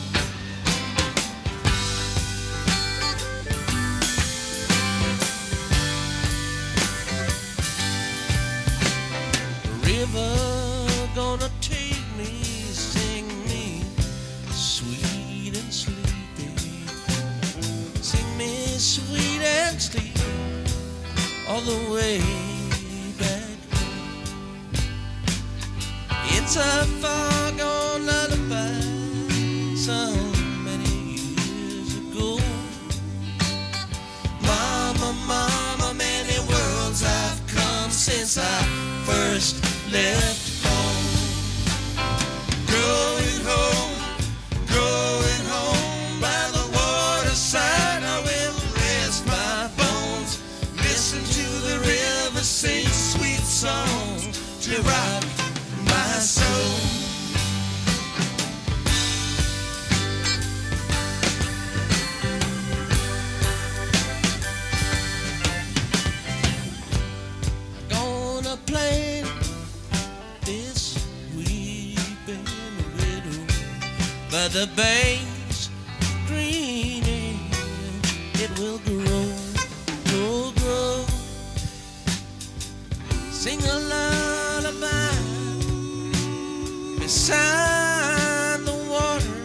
The river gonna take me, sing me sweet and sleepy, sing me sweet and sleepy all the way back. It's a far gone lullaby so many years ago. Mama, mama, many worlds I've come since I first left home. Going home by the waterside. I will rest my bones, listen to the river sing sweet songs to rock my soul. I'm gonna plant this weeping widow by the banks green, and it will grow. Sing a lullaby beside the water.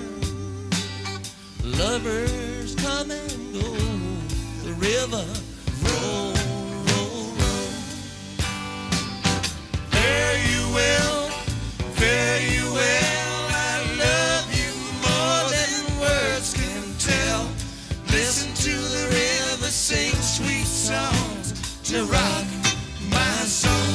Lovers come and go. The river roll. Fare you well. I love you more than words can tell. Listen to the river sing sweet songs to rock my soul.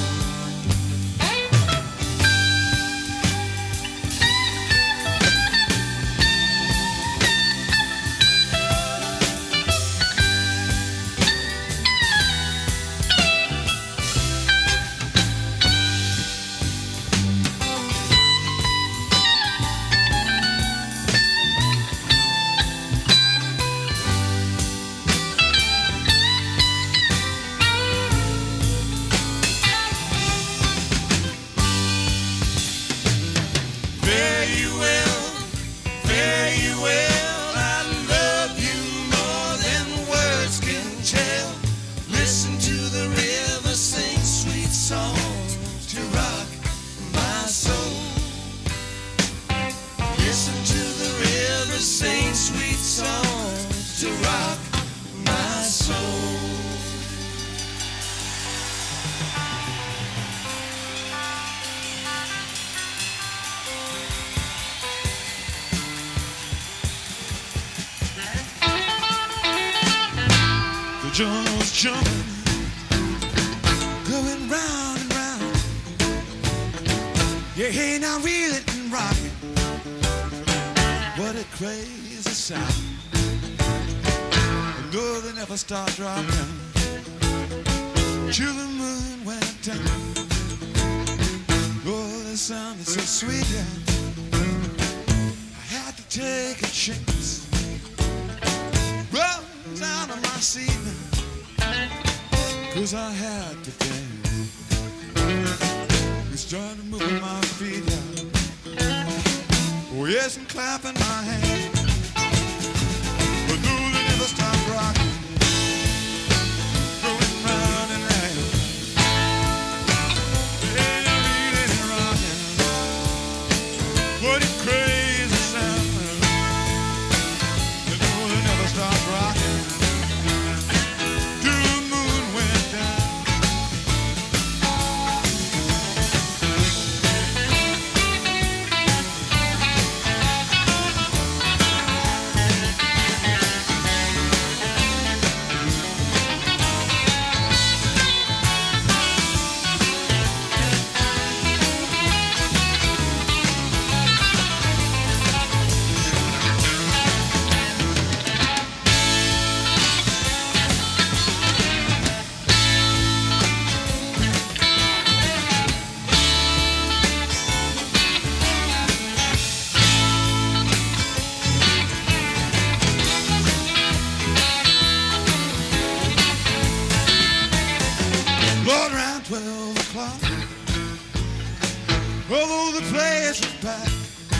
Fare you well, I love you more than words can tell. Listen to the river sing sweet songs to rock my soul. Listen to the river sing sweet songs to rock my soul. The joint's jumping, going round and round. Yeah, hey, now reel it and rock it. What a crazy sound. I know they never stop dropping till the moon went down. Oh, the sound is so sweet, yeah. I had to take a chance. Roll down on my seat, 'cause I had to dance. We started moving my feet, yeah. Oh yes, and clapping my hands. But no, they never the place was packed.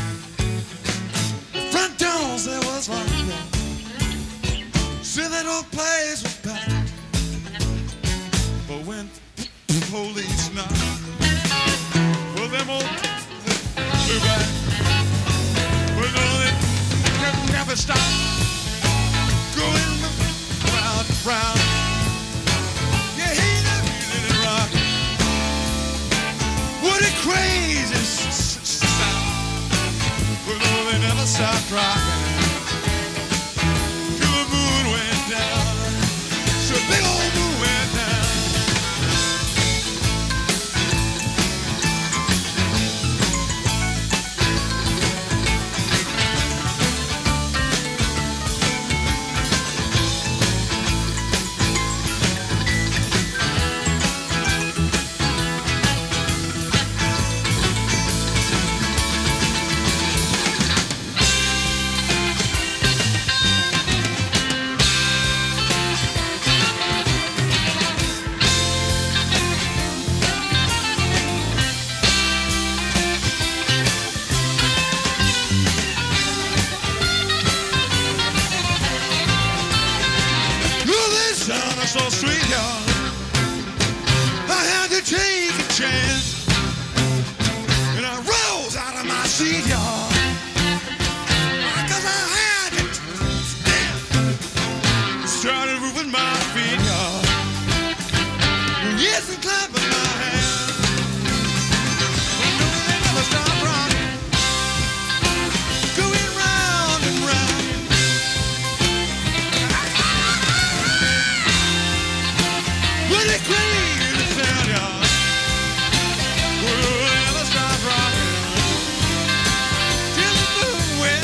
The front doors there was locked up. Still that old place was packed. But when the police knocked, well, them old flew back. Well, no, they never stopped going round and round. Yeah, he never did rock. What a crazy sound. Well, no, they never stopped rocking till the moon went down. So a big old moon went down. So sweet, y'all. I had to take a chance, and I rose out of my seat, y'all, 'cause I had to stand. Started moving my feet, y'all. Yes, and clapping my hands. Oh, no, they never stop rocking, going round and round. What a crazy sound, y'all. We'll never stop rocking till the moon went.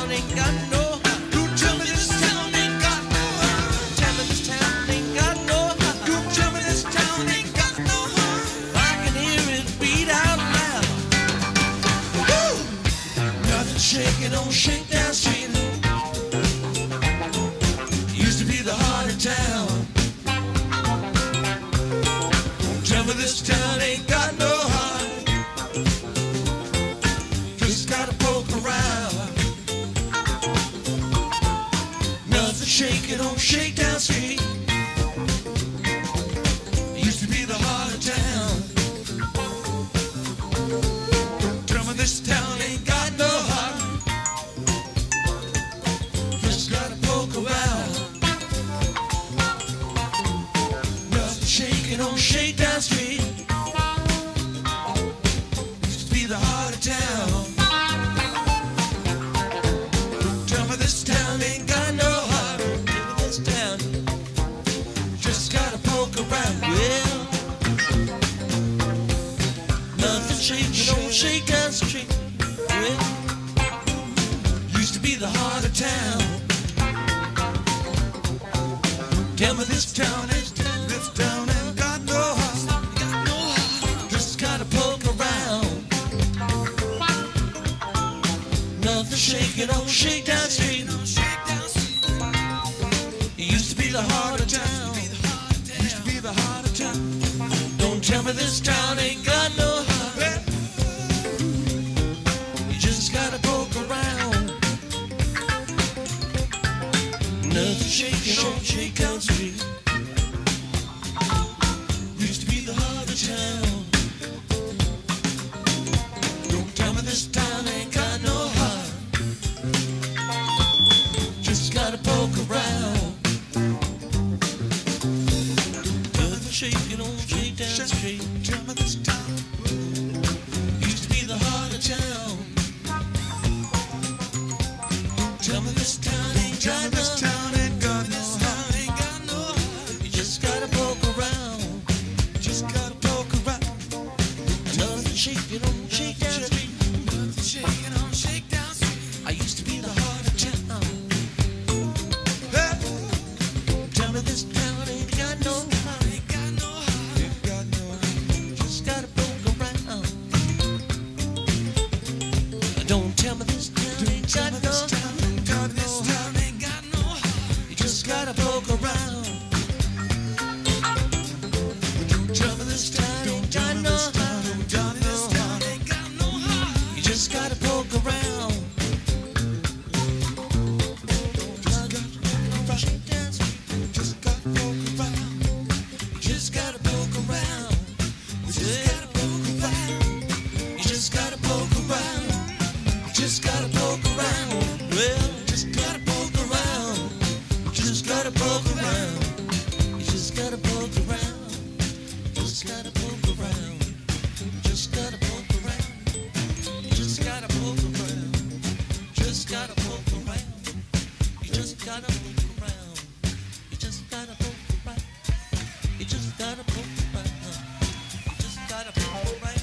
town ain't got no heart. Don't tell me this town ain't got no heart. Tell me this town ain't got no heart. Don't tell me this town ain't got no heart. I can hear it beat out loud. Woo! Nothing shaking on Shakedown Street. Used to be the heart of town. Don't tell me this town ain't got no heart. Just gotta poke around. Nothing shaking on Shakedown Street. Used to be the heart of town. Don't tell me this town ain't got no heart. Just gotta poke around. Nothing shaking on Shakedown Street. Used to be the heart of town. Don't tell me this town ain't got no heart. This town, Just gotta poke around. well, nothing shaking on Shakedown Street. Well, Used to be the heart of town. Tell me this town ain't got no heart. Just gotta poke around. nothing shaking on Shakedown Street. It used to be the heart of town. Used to be the heart of town. Don't tell me this town ain't got no heart. You just gotta poke around. Nothing shaking on Shakedown Street. Used to be the heart of town. Don't tell me this town ain't got no heart. Just gotta poke around. Nothing shaking on Shakedown Street. Tell me this town used to be the heart of town. Tell me this town ain't got no heart. You just gotta poke around. Just gotta poke around. Nothing shaking on Shakedown Street. Nothing shaking on Shakedown Street. I used to be the heart of town. Hey, Tell me this town ain't got no heart. ain't got no heart. Ain't got no heart. Just gotta poke around. Don't tell me this town ain't got no heart. This town ain't got no heart. You just gotta poke around. Don't tell me this town Ain't got no heart. This town ain't got no heart. You just gotta poke around. Shakedown Street. Just gotta poke around. You just gotta poke around. You just gotta poke around. You just gotta poke around. You just gotta poke around. Well, Just gotta poke around. you just gotta poke around. You just gotta poke around. Just gotta poke around. Just gotta poke around. You just gotta poke around. Just gotta poke around. You just gotta poke around. You just gotta poke around. You just gotta poke around. You just gotta poke around.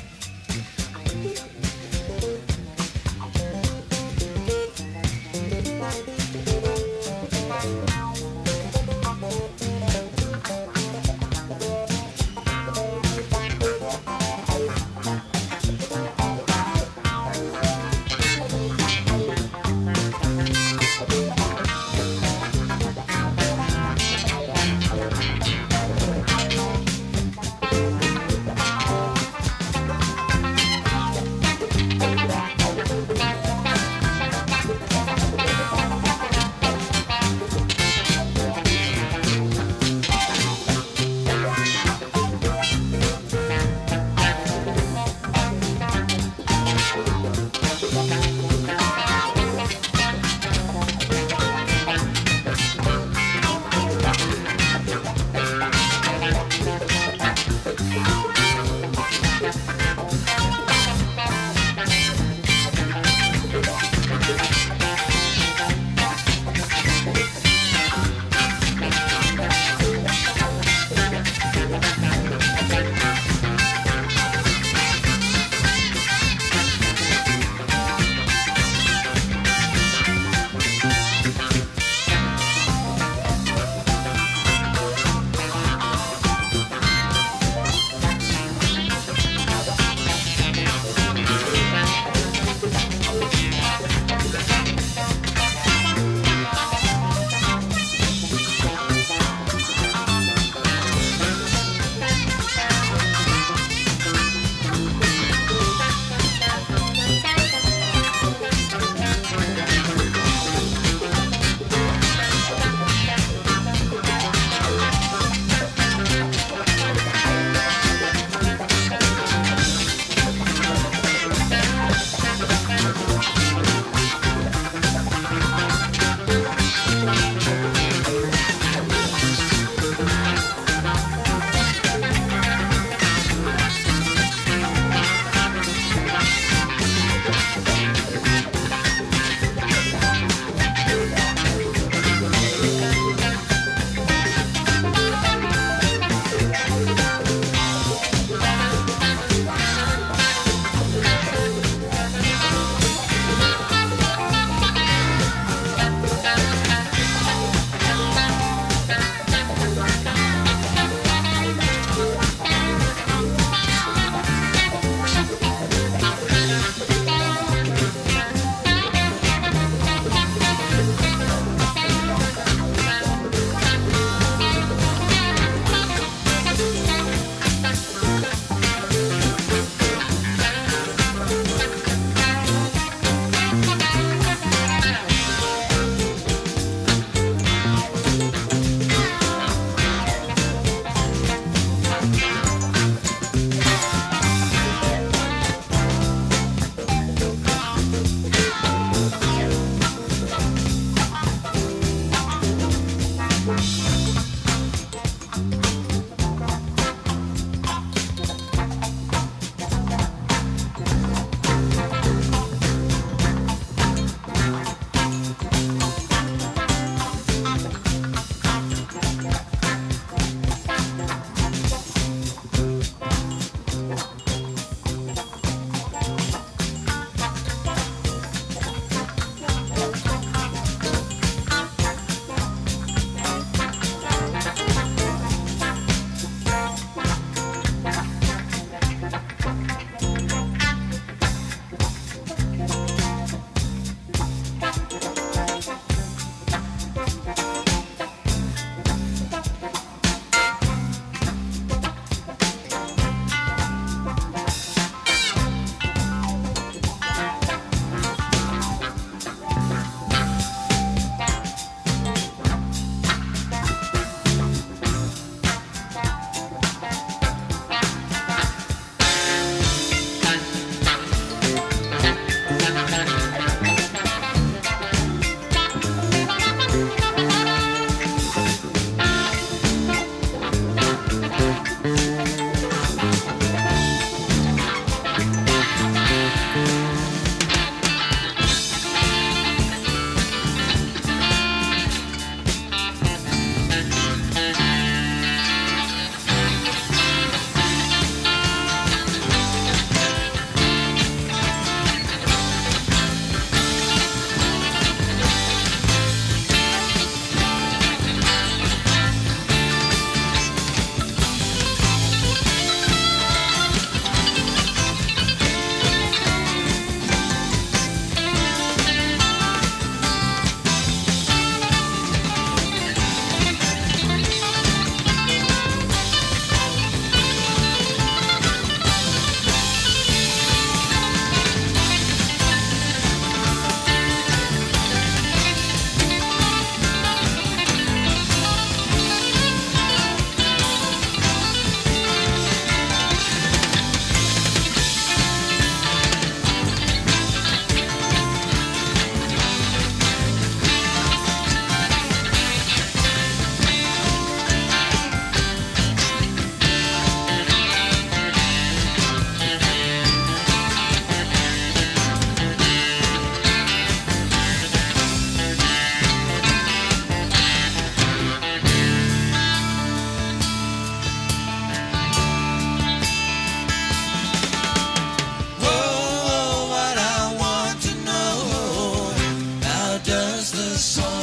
was the soul.